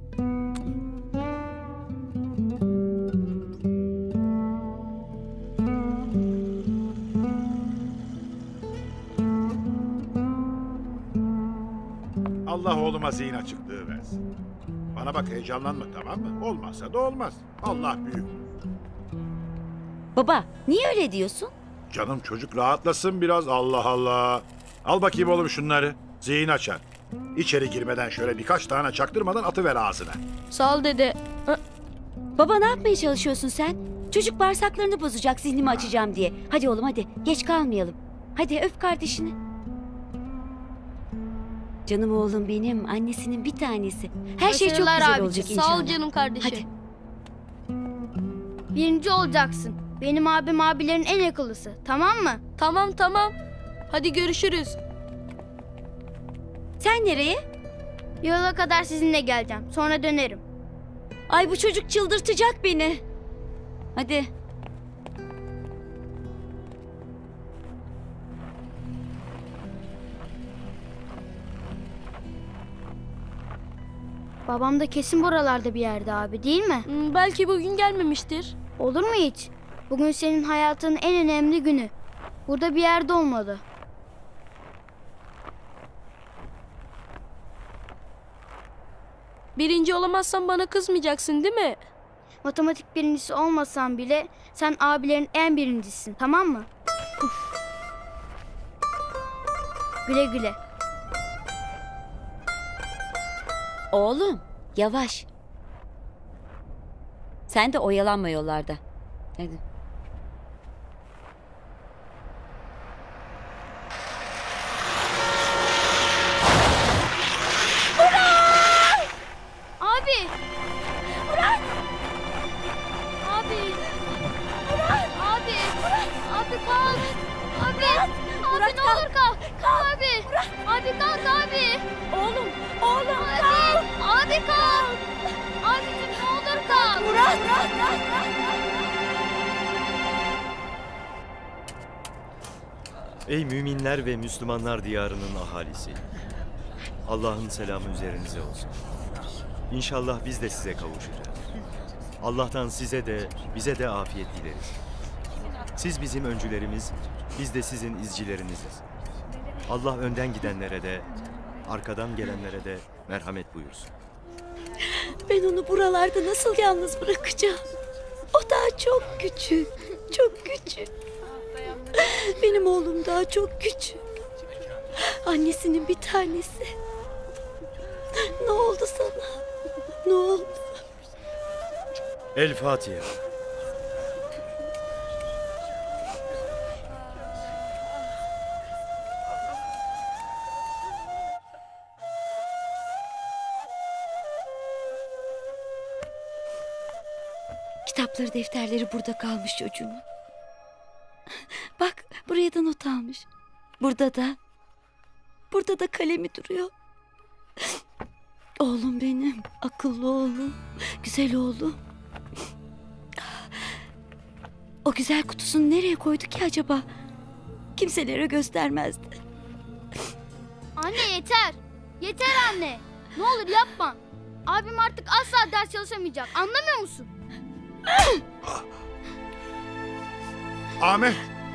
Allah oğluma zihin açıklığı versin. Bana bak, heyecanlanma, tamam mı? Olmazsa da olmaz. Allah büyük. Baba, niye öyle diyorsun? Canım çocuk rahatlasın biraz, Allah Allah. Al bakayım oğlum şunları. Zihin açar. İçeri girmeden şöyle birkaç tane çaktırmadan atıver ağzına. Sağ ol dede. Baba ne yapmaya çalışıyorsun sen? Çocuk bağırsaklarını bozacak zihnimi açacağım diye. Hadi oğlum hadi, geç kalmayalım. Hadi öp kardeşini. Canım oğlum benim, annesinin bir tanesi. Her şey çok Başarılar güzel abicim. olacak inşallah. Sağ ol canım kardeşim. Hadi. Birinci olacaksın. Benim abim abilerin en akıllısı. Tamam mı? Tamam. Hadi görüşürüz. Sen nereye? Yola kadar sizinle geleceğim. Sonra dönerim. Ay bu çocuk çıldırtacak beni. Hadi. Babam da kesin buralarda bir yerde abi, değil mi? Belki bugün gelmemiştir. Olur mu hiç? Bugün senin hayatının en önemli günü. Burada bir yerde olmalı. Birinci olamazsan bana kızmayacaksın değil mi? Matematik birincisi olmasan bile sen abilerin en birincisin, tamam mı? Güle güle. Oğlum, yavaş. Sen de oyalanma yollarda. Hadi. Abi! Murat! Abi! Murat! Abi! Murat! Abi kalk! Abi! Abi ne olur kalk! Kalk abi! Abi kalk abi! Oğlum! Oğlum kalk! Abi kalk! Abicim ne olur kalk! Murat! Ey müminler ve Müslümanlar diyarının ahalisi. Allah'ın selamı üzerinize olsun. İnşallah biz de size kavuşacağız. Allah'tan size de bize de afiyet dileriz. Siz bizim öncülerimiz, biz de sizin izcileriniz'iz. Allah önden gidenlere de, arkadan gelenlere de merhamet buyursun. Ben onu buralarda nasıl yalnız bırakacağım? O daha çok küçük, çok küçük. Benim oğlum daha çok küçük. Annesinin bir tanesi. Ne oldu sana? Ne oldu? El Fatiha. Kitapları, defterleri burada kalmış çocuğumun. Bak, buraya da not almış. Burada da kalemi duruyor. Oğlum benim, akıllı oğlum, güzel oğlum. O güzel kutusunu nereye koydu ki acaba? Kimselere göstermezdi. Anne yeter! Yeter anne! Ne olur yapma! Abim artık asla ders çalışamayacak. Anlamıyor musun? Ahmet!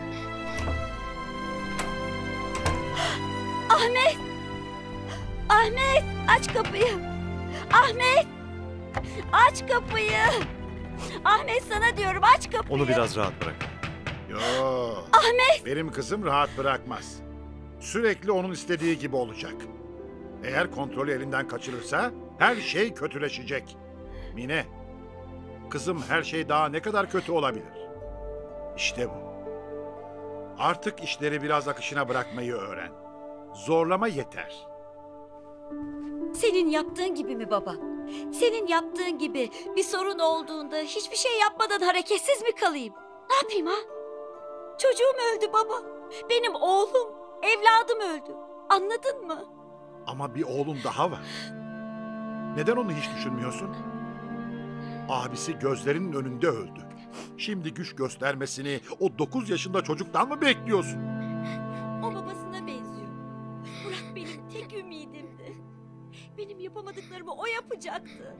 Ahmet! Ahmet! Aç kapıyı! Ahmet! Aç kapıyı! Ahmet sana diyorum, aç kapıyı! Onu biraz rahat bırak. Yo. Ahmet! Benim kızım rahat bırakmaz. Sürekli onun istediği gibi olacak. Eğer kontrolü elinden kaçırırsa her şey kötüleşecek. Mine, kızım her şey daha ne kadar kötü olabilir? İşte bu. Artık işleri biraz akışına bırakmayı öğren. Zorlama yeter. Senin yaptığın gibi mi baba? Senin yaptığın gibi bir sorun olduğunda hiçbir şey yapmadan hareketsiz mi kalayım? Ne yapayım ha? Çocuğum öldü baba. Benim oğlum, evladım öldü. Anladın mı? Ama bir oğlun daha var. Neden onu hiç düşünmüyorsun? Abisi gözlerinin önünde öldü. Şimdi güç göstermesini o 9 yaşında çocuktan mı bekliyorsun? O babasına benziyor. Murat benim tek ümidimdi. Benim yapamadıklarımı o yapacaktı.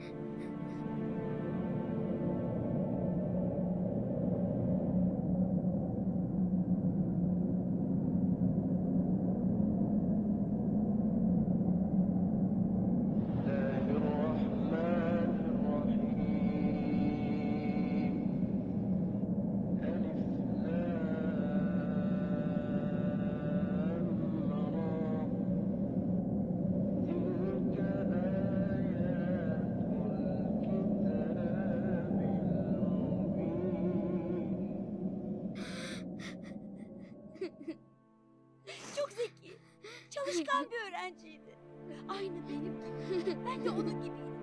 Çok zeki, çalışkan bir öğrenciydi. Aynı benim gibi. Ben de onun gibiydim.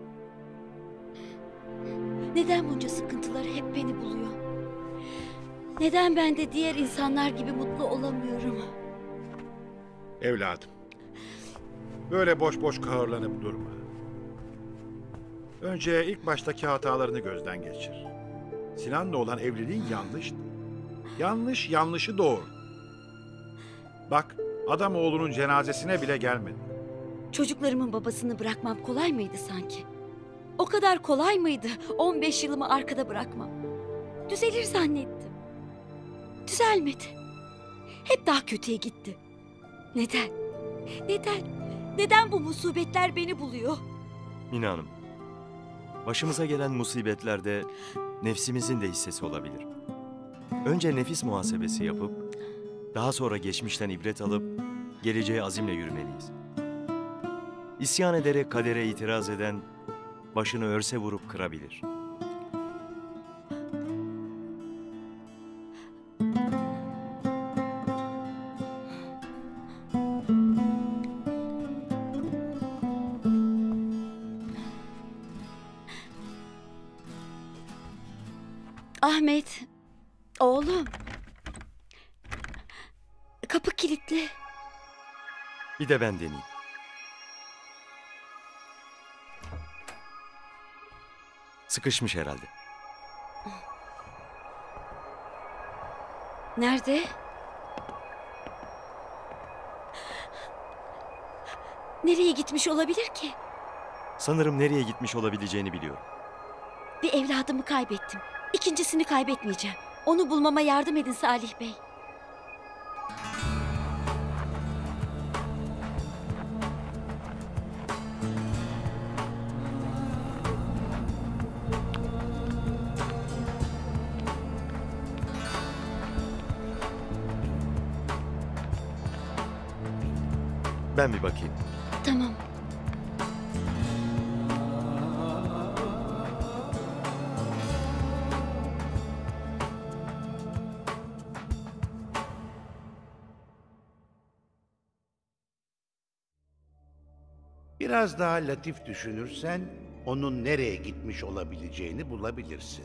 Neden bunca sıkıntıları hep beni buluyor? Neden ben de diğer insanlar gibi mutlu olamıyorum? Evladım, böyle boş boş kahırlanıp durma. Önce ilk baştaki hatalarını gözden geçir. Sinan'la olan evliliğin yanlıştı. Yanlış yanlışı doğru. Bak, adam oğlunun cenazesine bile gelmedi. Çocuklarımın babasını bırakmam kolay mıydı sanki? O kadar kolay mıydı 15 yılımı arkada bırakmam? Düzelir zannettim. Düzelmedi. Hep daha kötüye gitti. Neden? Neden? Neden bu musibetler beni buluyor? Mine Hanım, başımıza gelen musibetlerde nefsimizin de hissesi olabilir. Önce nefis muhasebesi yapıp, daha sonra geçmişten ibret alıp, geleceğe azimle yürümeliyiz. İsyan ederek kadere itiraz eden başını örse vurup kırabilir. Ahmet, oğlum. Kapı kilitli. Bir de ben deneyeyim. Sıkışmış herhalde. Nerede? Nereye gitmiş olabilir ki? Sanırım nereye gitmiş olabileceğini biliyorum. Bir evladımı kaybettim. İkincisini kaybetmeyeceğim. Onu bulmama yardım edin Salih Bey. Ben bir bakayım. Tamam. Biraz daha latif düşünürsen onun nereye gitmiş olabileceğini bulabilirsin.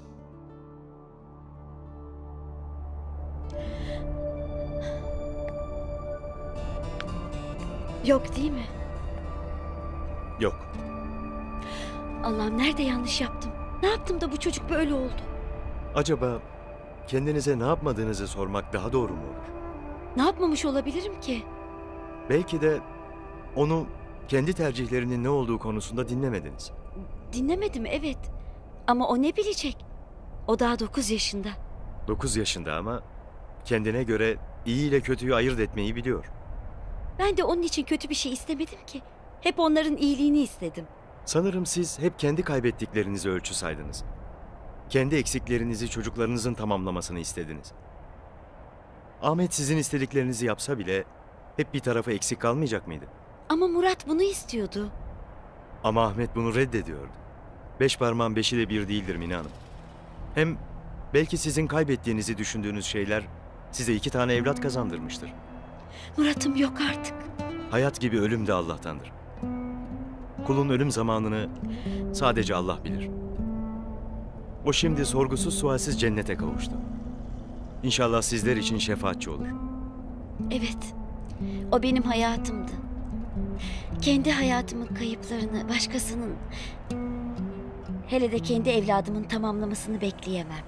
Yok değil mi? Yok. Allah'ım nerede yanlış yaptım? Ne yaptım da bu çocuk böyle oldu? Acaba kendinize ne yapmadığınızı sormak daha doğru mu olur? Ne yapmamış olabilirim ki? Belki de onu kendi tercihlerinin ne olduğu konusunda dinlemediniz. Dinlemedim evet. Ama o ne bilecek? O daha 9 yaşında. 9 yaşında ama kendine göre iyi ile kötüyü ayırt etmeyi biliyor. Ben de onun için kötü bir şey istemedim ki. Hep onların iyiliğini istedim. Sanırım siz hep kendi kaybettiklerinizi ölçü saydınız. Kendi eksiklerinizi çocuklarınızın tamamlamasını istediniz. Ahmet sizin istediklerinizi yapsa bile hep bir tarafı eksik kalmayacak mıydı? Ama Murat bunu istiyordu. Ama Ahmet bunu reddediyordu. 5 parmağın 5'i de bir değildir Mine Hanım. Hem belki sizin kaybettiğinizi düşündüğünüz şeyler size 2 tane evlat kazandırmıştır. Murat'ım yok artık. Hayat gibi ölüm de Allah'tandır. Kulun ölüm zamanını sadece Allah bilir. O şimdi sorgusuz sualsiz cennete kavuştu. İnşallah sizler için şefaatçi olur. Evet. O benim hayatımdı. Kendi hayatımın kayıplarını başkasının, hele de kendi evladımın tamamlamasını bekleyemem.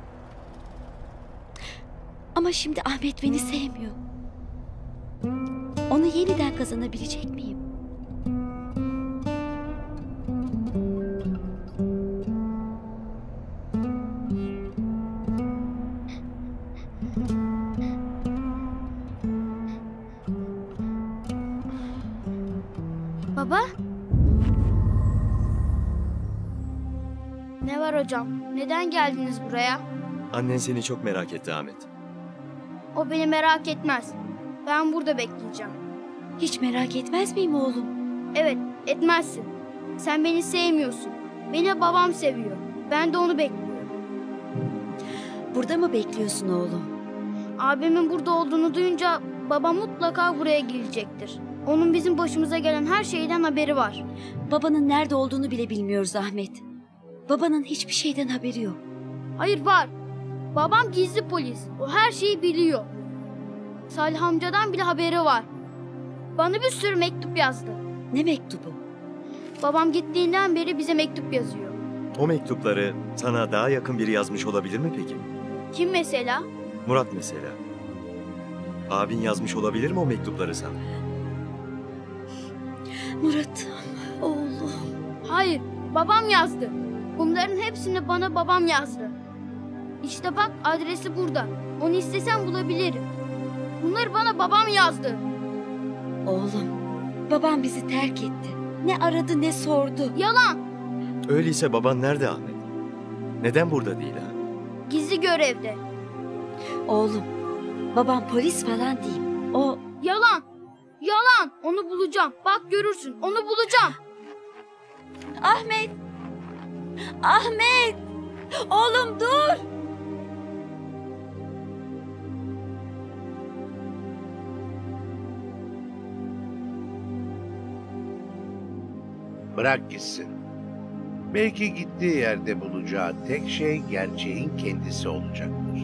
Ama şimdi Ahmet beni sevmiyor. Onu yeniden kazanabilecek miyim? Baba? Ne var hocam? Neden geldiniz buraya? Annen seni çok merak etti Ahmet. O beni merak etmez. Ben burada bekleyeceğim. Hiç merak etmez miyim oğlum? Evet, etmezsin. Sen beni sevmiyorsun. Beni babam seviyor. Ben de onu bekliyorum. Burada mı bekliyorsun oğlum? Abimin burada olduğunu duyunca babam mutlaka buraya gelecektir. Onun bizim başımıza gelen her şeyden haberi var. Babanın nerede olduğunu bile bilmiyoruz Ahmet. Babanın hiçbir şeyden haberi yok. Hayır var. Babam gizli polis. O her şeyi biliyor. Salih amcadan bile haberi var. Bana bir sürü mektup yazdı. Ne mektubu? Babam gittiğinden beri bize mektup yazıyor. O mektupları sana daha yakın biri yazmış olabilir mi peki? Kim mesela? Murat mesela. Abin yazmış olabilir mi o mektupları sana? Murat'ım, oğlum. Hayır, babam yazdı. Bunların hepsini bana babam yazdı. İşte bak adresi burada. Onu istesem bulabilirim. Bunları bana babam yazdı. Oğlum, babam bizi terk etti. Ne aradı ne sordu. Yalan. Öyleyse baban nerede Ahmet? Neden burada değil ha? Gizli görevde. Oğlum, babam polis falan değil. O... Yalan. Yalan. Onu bulacağım. Bak görürsün. Onu bulacağım. Ahmet! Ahmet! Oğlum dur! Bırak gitsin. Belki gittiği yerde bulacağı tek şey gerçeğin kendisi olacaktır.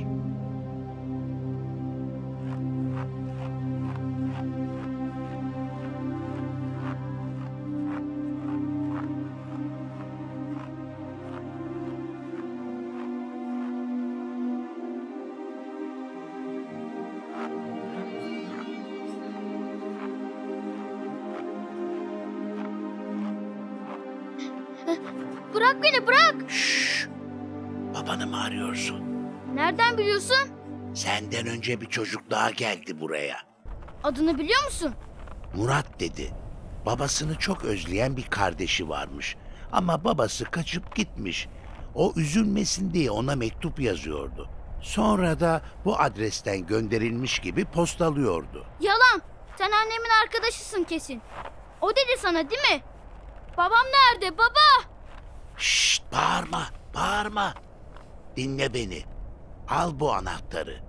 Bırak beni bırak. Şşş! Babanı mı arıyorsun? Nereden biliyorsun? Senden önce bir çocuk daha geldi buraya. Adını biliyor musun? Murat dedi. Babasını çok özleyen bir kardeşi varmış. Ama babası kaçıp gitmiş. O üzülmesin diye ona mektup yazıyordu. Sonra da bu adresten gönderilmiş gibi postalıyordu. Yalan. Sen annemin arkadaşısın kesin. O dedi sana değil mi? Babam nerede baba? Şşt, bağırma, bağırma. Dinle beni. Al bu anahtarı.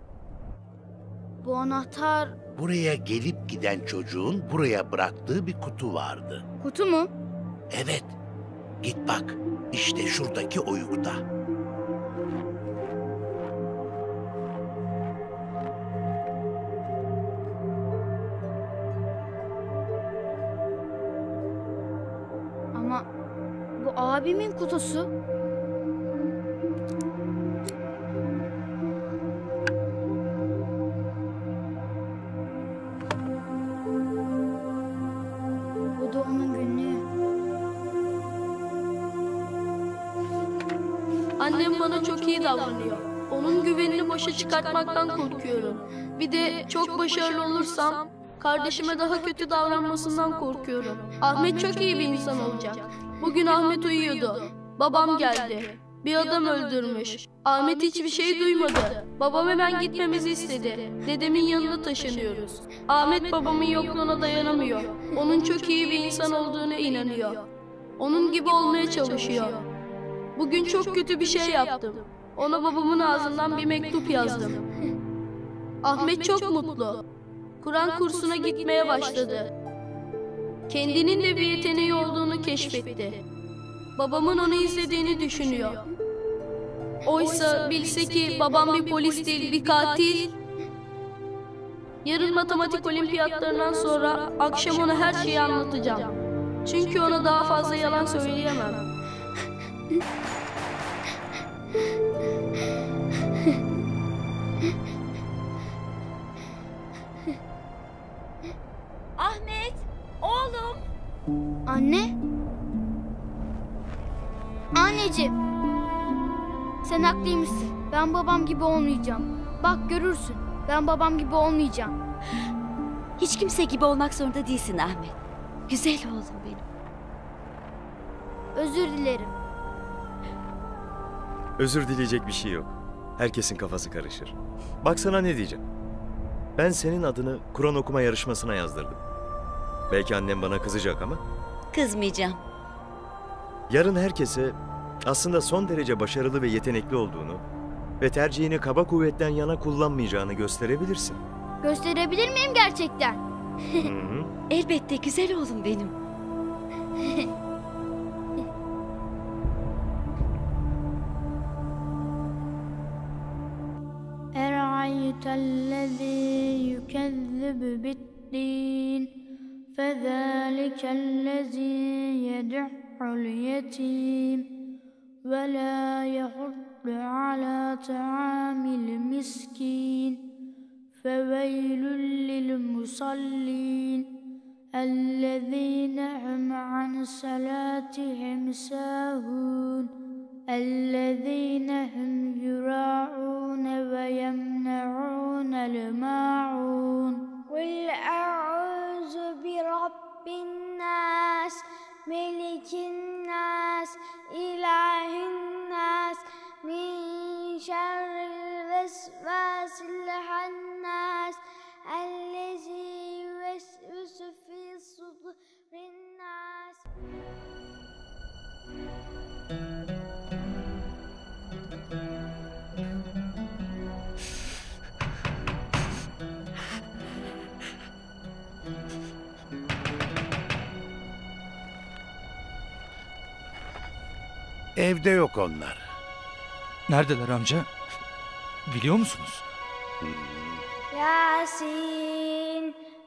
Bu anahtar Buraya gelip giden çocuğun buraya bıraktığı bir kutu vardı. kutu mu? Evet. Git bak. İşte şuradaki oyukta. Ama bu abimin kutusu. Bu da onun günlüğü. Annem bana çok iyi davranıyor. Onun güvenini boşa çıkartmaktan korkuyorum. Bir de çok başarılı olursam kardeşime daha kötü davranmasından korkuyorum. Ahmet çok iyi bir insan olacak. Bugün Ahmet uyuyordu. Babam geldi. Bir adam öldürmüş. Ahmet hiçbir şey duymadı. Babam hemen gitmemizi istedi. Dedemin yanına taşınıyoruz. Ahmet babamın yokluğuna dayanamıyor. Onun çok iyi bir insan olduğuna inanıyor. Onun gibi olmaya çalışıyor. Bugün çok kötü bir şey yaptım. Ona babamın ağzından bir mektup yazdım. Ahmet çok mutlu. Kur'an kursuna gitmeye başladı. Kendinin de bir yeteneği olduğunu keşfetti. Babamın onu izlediğini düşünüyor. Oysa bilse ki babam bir polis değil, bir katil. Yarın matematik olimpiyatlarından sonra akşam ona her şeyi anlatacağım. Çünkü ona daha fazla yalan söyleyemem. Ahmet! Oğlum! Anne? Anneciğim. Sen haklıymışsın. Ben babam gibi olmayacağım. Bak görürsün. Ben babam gibi olmayacağım. Hiç kimse gibi olmak zorunda değilsin Ahmet. Güzel oğlum benim. Özür dilerim. Özür dileyecek bir şey yok. Herkesin kafası karışır. Bak sana ne diyeceğim. Ben senin adını Kur'an okuma yarışmasına yazdırdım. Belki annem bana kızacak ama Kızmayacağım. yarın herkese aslında son derece başarılı ve yetenekli olduğunu ve tercihini kaba kuvvetten yana kullanmayacağını gösterebilirsin. Gösterebilir miyim gerçekten? Hı hı. Elbette güzel oğlum benim. أرأيت الذي يكذب بالدين فذلك الذي يدع اليتيم ولا يحض على طعام المسكين فويل للمصلين الذين هم عن صلاتهم ساهون الذين هم يراعون ويمنعون الماعون قل أعوذ برب الناس ملك الناس إله الناس من شر الوسواس الخناس الذي يوسوس الناس Evde yok onlar. Neredeler amca? Biliyor musunuz? ياسين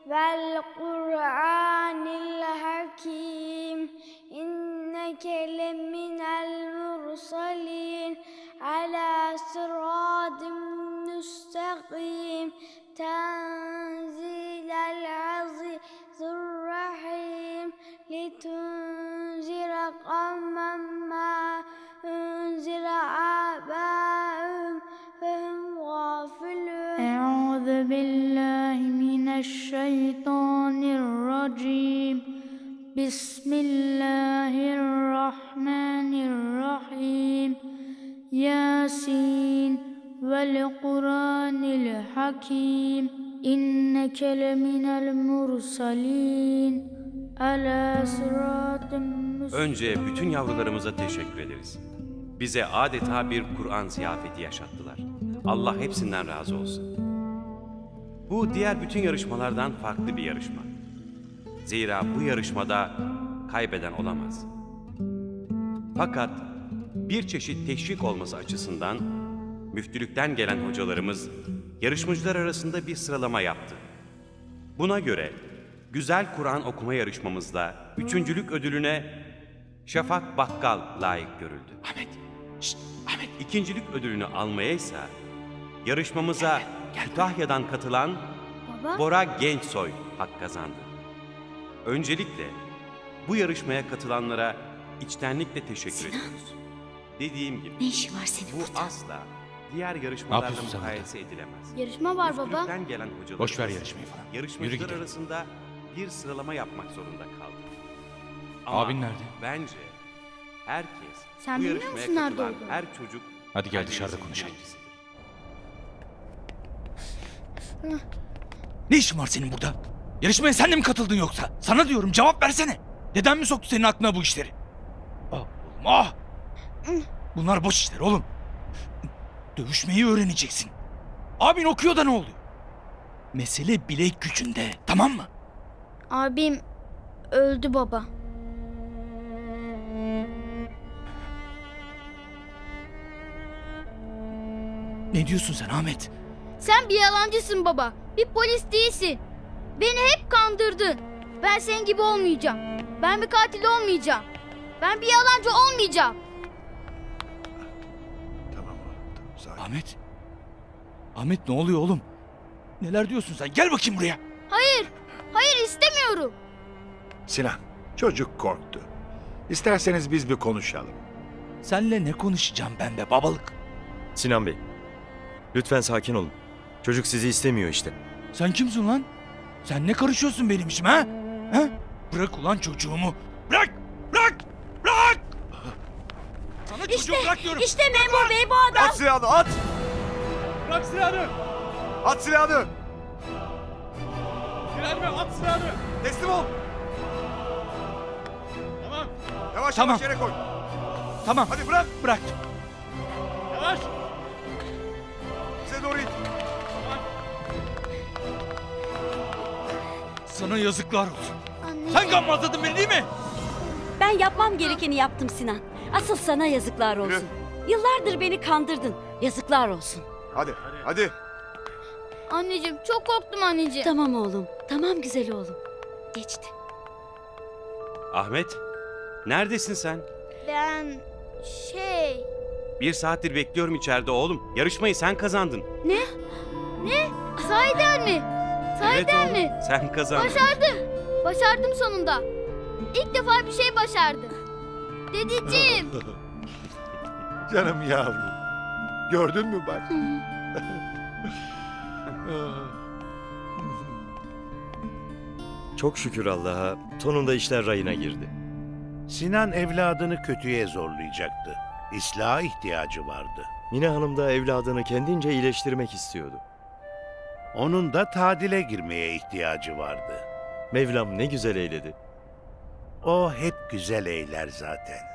والقرآن الحكيم إنك لمن المرسلين على صراط مستقيم تنزيل العزيز الرحيم لتنذر قوما ما أنذر آباؤهم فهم غافلون أعوذ بالله من الشيطان الرجيم بسم الله الرحمن الرحيم ياسين والقرآن الحكيم إنك لمن المرسلين على صراط Önce bütün yavrularımıza teşekkür ederiz. Bize adeta bir Kur'an ziyafeti yaşattılar. Allah hepsinden razı olsun. Bu diğer bütün yarışmalardan farklı bir yarışma. Zira bu yarışmada kaybeden olamaz. Fakat bir çeşit teşvik olması açısından müftülükten gelen hocalarımız yarışmacılar arasında bir sıralama yaptı. Buna göre güzel Kur'an okuma yarışmamızda üçüncülük ödülüne Şafak Bakkal layık görüldü. Ahmet. Şşt, Ahmet. İkincilik ödülünü almaya ise yarışmamıza Kütahya'dan katılan Baba? Bora Gençsoy hak kazandı. Öncelikle bu yarışmaya katılanlara içtenlikle teşekkür ediyoruz. Dediğim gibi Ne işin var senin bu burada? asla diğer yarışmalarla yapıyorsun sen mukayese edilemez. Yarışma var baba. Müftülükten gelen hocalarımız Boş ver yarışmayı falan. Yürü yarışmacılar gidelim. arasında bir sıralama yapmak zorunda kaldı. Abin nerede? Bence herkes Sen bu bilmiyor yarışmaya musun nerede katılan olduğunu? her çocuk Hadi gel annemizin dışarıda konuşalım. birincisidir. Ne işin var senin burada? Yarışmaya sen de mi katıldın yoksa? Sana diyorum, cevap versene. Neden mi soktu senin aklına bu işleri? Ah oğlum ah! Bunlar boş işler oğlum. Dövüşmeyi öğreneceksin. Abin okuyor da ne oluyor? Mesele bilek gücünde, tamam mı? Abim öldü baba. Ne diyorsun sen Ahmet? Sen bir yalancısın baba. Bir polis değilsin. Beni hep kandırdın. Ben senin gibi olmayacağım. Ben bir katil olmayacağım. Ben bir yalancı olmayacağım. Tamam oğlum, tamam, sakin. Ahmet? Ahmet ne oluyor oğlum? Neler diyorsun sen? Gel bakayım buraya. Hayır. Hayır istemiyorum. Sinan, çocuk korktu. İsterseniz biz bir konuşalım. Senle ne konuşacağım ben be babalık? Sinan Bey, lütfen sakin olun. Çocuk sizi istemiyor işte. Sen kimsin lan? Sen ne karışıyorsun benim işime ha? Ha? Bırak ulan çocuğumu. Bırak! Bırak! Bırak! Sana çocuğu bırak diyorum. İşte memur bey bu adam. At silahını at! Bırak silahını! At silahını! Direnme at silahını! Teslim ol! Tamam. Yavaş Tamam. yavaş yere koy. Tamam. Hadi bırak. Bıraktım. Yavaş. Bize doğru it. Sana yazıklar olsun. Anne. Sen gammazladın beni değil mi? Ben yapmam gerekeni yaptım Sinan. Asıl sana yazıklar olsun. Yıllardır beni kandırdın. Yazıklar olsun. Hadi, hadi. Anneciğim çok korktum anneciğim. Tamam oğlum. Tamam güzel oğlum. Geçti. Ahmet, neredesin sen? Ben Bir saattir bekliyorum içeride oğlum. Yarışmayı sen kazandın. Ne? Sahiden mi? Sahiden evet oğlum, mi? sen kazandın. Başardım. Başardım sonunda. İlk defa bir şey başardım. Dedeciğim. Canım yavrum. Gördün mü bak? Çok şükür Allah'a, sonunda işler rayına girdi. Sinan evladını kötüye zorlayacaktı. İslaha ihtiyacı vardı. Mine Hanım da evladını kendince iyileştirmek istiyordu. Onun da tadile girmeye ihtiyacı vardı. Mevlam ne güzel eyledi. O hep güzel eyler zaten.